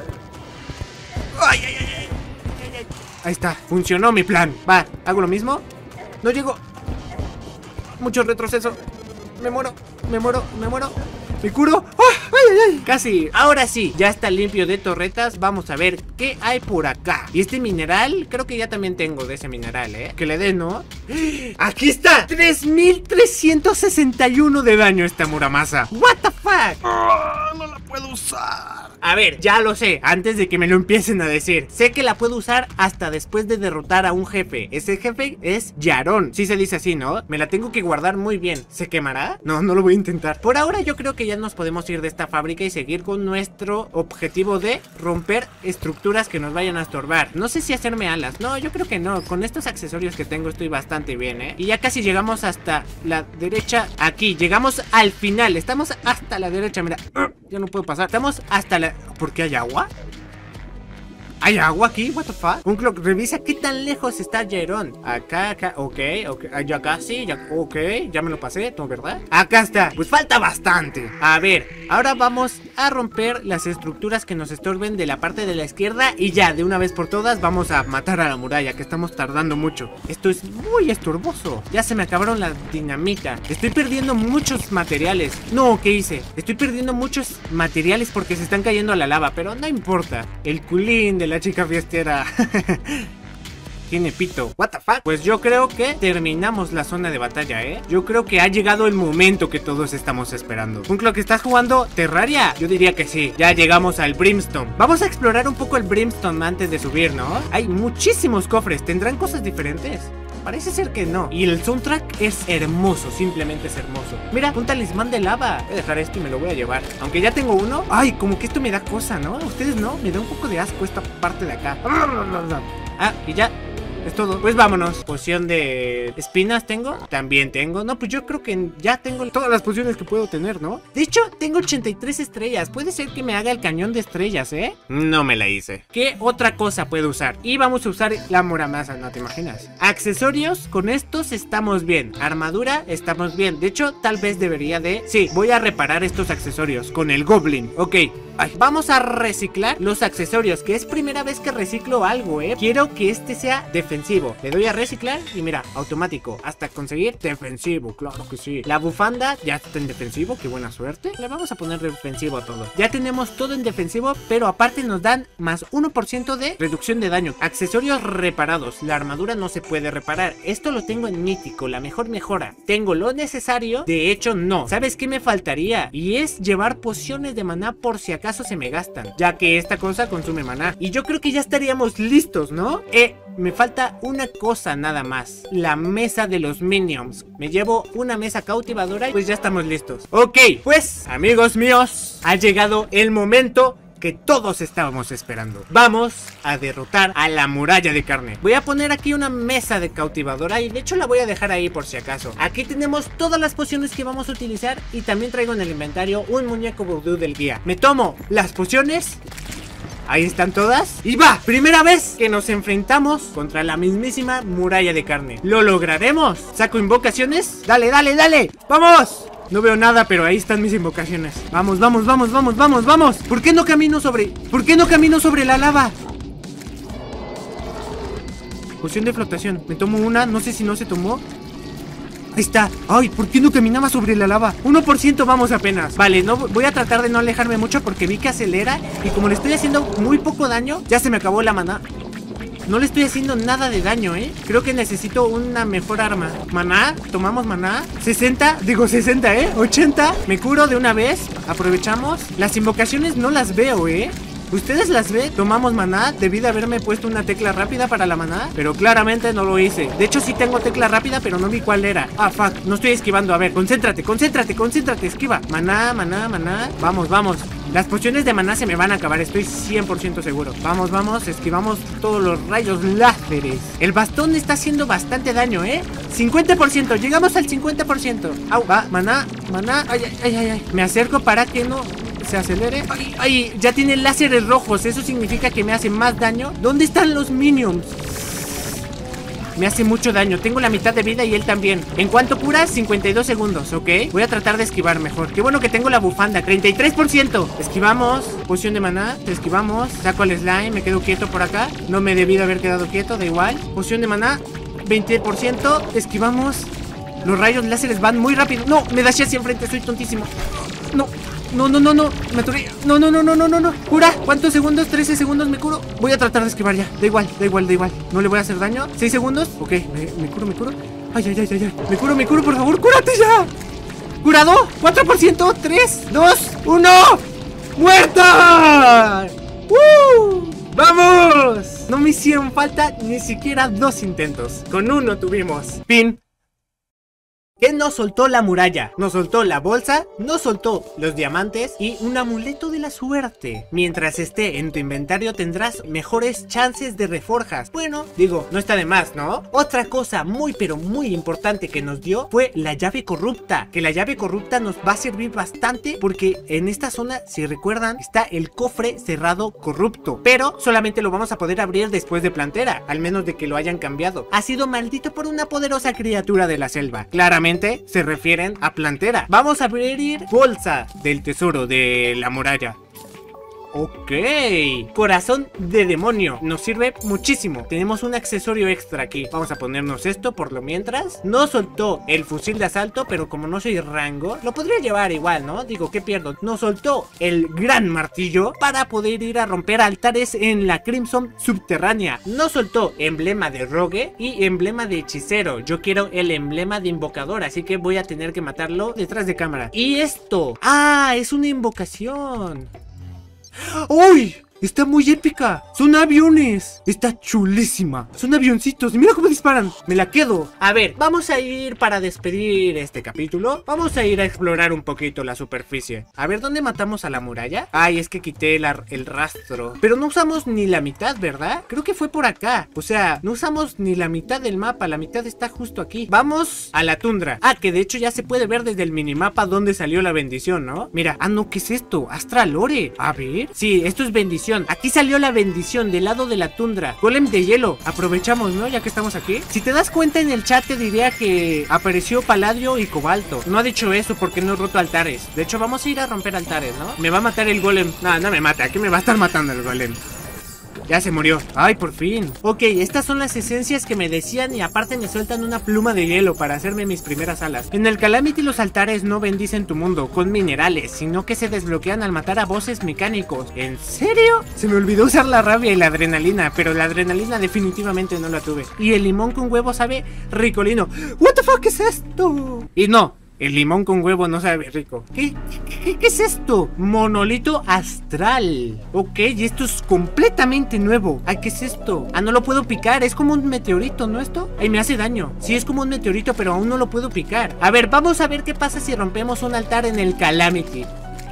Ay, ay, ay, ay, ay, ay. Ahí está, funcionó mi plan. Va, hago lo mismo. No llego. Mucho retroceso. Me muero, me muero, me muero. Me curo. ¡Oh! ¡Ay, ay, ay! Casi. Ahora sí, ya está limpio de torretas. Vamos a ver qué hay por acá. Y este mineral, creo que ya también tengo de ese mineral, ¿eh? Que le dé, ¿no? ¡Aquí está! tres mil trescientos sesenta y uno de daño esta Muramasa. ¿What the fuck? Oh, no la puedo usar. A ver, ya lo sé, antes de que me lo empiecen a decir. Sé que la puedo usar hasta después de derrotar a un jefe. Ese jefe es Yarón. Sí se dice así, ¿no? Me la tengo que guardar muy bien. ¿Se quemará? No, no lo voy a intentar. Por ahora yo creo que ya nos podemos ir de esta fábrica y seguir con nuestro objetivo de romper estructuras que nos vayan a estorbar. No sé si hacerme alas. No, yo creo que no. Con estos accesorios que tengo estoy bastante bien, ¿eh? Y ya casi llegamos hasta la derecha. Aquí, llegamos al final. Estamos hasta la derecha, mira. Ya no puedo pasar. Estamos hasta la... ¿Por qué hay agua? ¿Hay agua aquí? What the fuck? Un clock, revisa qué tan lejos está Jerón. Acá, acá, ok, ok. Ya casi, ya, ok. Ya me lo pasé, ¿no, verdad? Acá está. Pues falta bastante. A ver, ahora vamos a romper las estructuras que nos estorben de la parte de la izquierda. Y ya, de una vez por todas, vamos a matar a la muralla, que estamos tardando mucho. Esto es muy estorboso. Ya se me acabaron la dinamita. Estoy perdiendo muchos materiales. No, ¿qué hice? Estoy perdiendo muchos materiales porque se están cayendo a la lava. Pero no importa. El culín de la chica fiestera tiene pito. What the fuck. Pues yo creo que terminamos la zona de batalla, ¿eh? Yo creo que ha llegado el momento que todos estamos esperando. Unclo, ¿que estás jugando Terraria? Yo diría que sí. Ya llegamos al Brimstone. Vamos a explorar un poco el Brimstone antes de subir, ¿no? Hay muchísimos cofres. ¿Tendrán cosas diferentes? Parece ser que no. Y el soundtrack es hermoso, simplemente es hermoso. Mira, un talismán de lava. Voy a dejar esto y me lo voy a llevar. Aunque ya tengo uno. Ay, como que esto me da cosa, ¿no? ¿Ustedes no? Me da un poco de asco esta parte de acá. Ah, y ya. Es todo. Pues vámonos. Poción de espinas tengo. También tengo. No, pues yo creo que ya tengo todas las pociones que puedo tener, ¿no? De hecho, tengo ochenta y tres estrellas. Puede ser que me haga el cañón de estrellas, ¿eh? No me la hice. ¿Qué otra cosa puedo usar? Y vamos a usar la Muramasa, ¿no te imaginas? Accesorios, con estos estamos bien. Armadura, estamos bien. De hecho, tal vez debería de... Sí, voy a reparar estos accesorios con el Goblin. Ok. Ay, vamos a reciclar los accesorios, que es primera vez que reciclo algo, ¿eh? Quiero que este sea defensivo. Le doy a reciclar y mira, automático, hasta conseguir defensivo, claro que sí. La bufanda ya está en defensivo, qué buena suerte. Le vamos a poner defensivo a todo. Ya tenemos todo en defensivo, pero aparte nos dan más uno por ciento de reducción de daño. Accesorios reparados. La armadura no se puede reparar. Esto lo tengo en mítico, la mejor mejora. Tengo lo necesario, de hecho no. ¿Sabes qué me faltaría? Y es llevar pociones de maná por si acaso se me gastan, ya que esta cosa consume maná. Y yo creo que ya estaríamos listos, ¿no? Eh, me falta una cosa nada más. La mesa de los minions. Me llevo una mesa cautivadora y pues ya estamos listos. Ok, pues amigos míos, ha llegado el momento que todos estábamos esperando. Vamos a derrotar a la muralla de carne. Voy a poner aquí una mesa de cautivadora y de hecho la voy a dejar ahí por si acaso. Aquí tenemos todas las pociones que vamos a utilizar y también traigo en el inventario un muñeco vudú del guía. Me tomo las pociones. Ahí están todas. Y va, primera vez que nos enfrentamos contra la mismísima muralla de carne. ¿Lo lograremos? ¿Saco invocaciones? Dale, dale, dale. ¡Vamos! No veo nada, pero ahí están mis invocaciones. Vamos, vamos, vamos, vamos, vamos, vamos. ¿Por qué no camino sobre... ¿Por qué no camino sobre la lava? Poción de flotación. Me tomo una, no sé si no se tomó. Ahí está. Ay, ¿por qué no caminaba sobre la lava? uno por ciento vamos apenas. Vale, no, voy a tratar de no alejarme mucho porque vi que acelera. Y como le estoy haciendo muy poco daño, ya se me acabó la maná. No le estoy haciendo nada de daño, ¿eh? Creo que necesito una mejor arma. Maná, tomamos maná. sesenta, digo sesenta, ¿eh? ochenta, me curo de una vez. Aprovechamos. Las invocaciones no las veo, ¿eh? ¿Ustedes las ven? Tomamos maná. Debí de haberme puesto una tecla rápida para la maná, pero claramente no lo hice. De hecho sí tengo tecla rápida, pero no vi cuál era. Ah, fuck, no estoy esquivando. A ver, concéntrate, concéntrate, concéntrate, esquiva. Maná, maná, maná. Vamos, vamos. Las pociones de maná se me van a acabar, estoy cien por ciento seguro. Vamos, vamos, esquivamos todos los rayos láseres. El bastón está haciendo bastante daño, ¿eh? cincuenta por ciento, llegamos al cincuenta por ciento. Au, va, maná, maná. Ay, ay, ay, ay. Me acerco para que no se acelere. Ay, ay, ya tiene láseres rojos. Eso significa que me hace más daño. ¿Dónde están los minions? Me hace mucho daño, tengo la mitad de vida y él también. ¿En cuánto cura? cincuenta y dos segundos, ¿ok? Voy a tratar de esquivar mejor. Qué bueno que tengo la bufanda, treinta y tres por ciento. Esquivamos, poción de maná, esquivamos. Saco el slime, me quedo quieto por acá. No me debí de haber quedado quieto, da igual. Poción de maná, veinte por ciento. Esquivamos. Los rayos láseres van muy rápido. No, me daché hacia enfrente, soy tontísimo. No, no, no, no, no, me aturé. No, no, no, no, no, no, no. Cura, ¿cuántos segundos? trece segundos me curo. Voy a tratar de esquivar ya, da igual, da igual, da igual. No le voy a hacer daño, seis segundos. Ok, me, me curo, me curo. Ay, ay, ay, ay, ay. Me curo, me curo, por favor, cúrate ya. Curado, cuatro por ciento, tres, dos, uno. ¡Muerta! ¡Uh! ¡Vamos! No me hicieron falta ni siquiera dos intentos. Con uno tuvimos. Fin. ¿Qué nos soltó la muralla? Nos soltó la bolsa, nos soltó los diamantes y un amuleto de la suerte. Mientras esté en tu inventario tendrás mejores chances de reforjas. Bueno, digo, no está de más, ¿no? Otra cosa muy pero muy importante que nos dio fue la llave corrupta. Que la llave corrupta nos va a servir bastante porque en esta zona, si recuerdan, está el cofre cerrado corrupto. Pero solamente lo vamos a poder abrir después de Plantera, al menos de que lo hayan cambiado. Ha sido maldito por una poderosa criatura de la selva. Claramente se refieren a Plantera. Vamos a abrir bolsa del tesoro de la muralla. Ok, corazón de demonio, nos sirve muchísimo. Tenemos un accesorio extra aquí. Vamos a ponernos esto por lo mientras. Nos soltó el fusil de asalto, pero como no soy rango, lo podría llevar igual, ¿no? Digo, ¿qué pierdo? Nos soltó el gran martillo para poder ir a romper altares en la Crimson subterránea. Nos soltó emblema de rogue y emblema de hechicero. Yo quiero el emblema de invocador, así que voy a tener que matarlo detrás de cámara. Y esto, ah, es una invocación. ¡Uy! Está muy épica. Son aviones. Está chulísima. Son avioncitos. Mira cómo disparan. Me la quedo. A ver, vamos a ir para despedir este capítulo. Vamos a ir a explorar un poquito la superficie. A ver, ¿dónde matamos a la muralla? Ay, es que quité el, el rastro. Pero no usamos ni la mitad, ¿verdad? Creo que fue por acá. O sea, no usamos ni la mitad del mapa. La mitad está justo aquí. Vamos a la tundra. Ah, que de hecho ya se puede ver desde el minimapa dónde salió la bendición, ¿no? Mira, ah, no, ¿qué es esto? Astral Ore. A ver. Sí, esto es bendición. Aquí salió la bendición del lado de la tundra. Golem de hielo. Aprovechamos, ¿no? Ya que estamos aquí. Si te das cuenta en el chat te diría que apareció paladio y cobalto. No ha dicho eso porque no he roto altares. De hecho vamos a ir a romper altares, ¿no? Me va a matar el golem. No, no me mata. Aquí me va a estar matando el golem. Ya se murió. Ay, por fin. Ok, estas son las esencias que me decían y aparte me sueltan una pluma de hielo para hacerme mis primeras alas. En el Calamity los altares no bendicen tu mundo con minerales, sino que se desbloquean al matar a bosses mecánicos. ¿En serio? Se me olvidó usar la rabia y la adrenalina, pero la adrenalina definitivamente no la tuve. Y el limón con huevo sabe ricolino. ¿What the fuck es esto? Y no, el limón con huevo no sabe rico. ¿Qué, qué, qué es esto? Monolito astral. Ok, y esto es completamente nuevo. Ay, ¿qué es esto? Ah, no lo puedo picar. Es como un meteorito, ¿no esto? Ay, me hace daño. Sí, es como un meteorito, pero aún no lo puedo picar. A ver, vamos a ver qué pasa si rompemos un altar en el Calamity.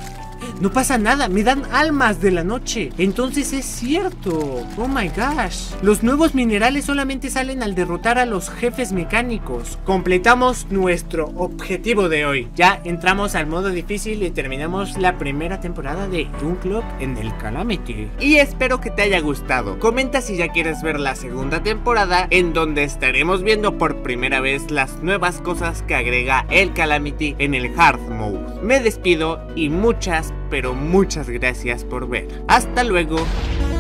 No pasa nada, me dan almas de la noche. Entonces es cierto. Oh my gosh. Los nuevos minerales solamente salen al derrotar a los jefes mecánicos. Completamos nuestro objetivo de hoy. Ya entramos al modo difícil y terminamos la primera temporada de Unclock en el Calamity. Y espero que te haya gustado. Comenta si ya quieres ver la segunda temporada, en donde estaremos viendo por primera vez las nuevas cosas que agrega el Calamity en el Hard Mode. Me despido y muchas pero muchas gracias por ver. Hasta luego.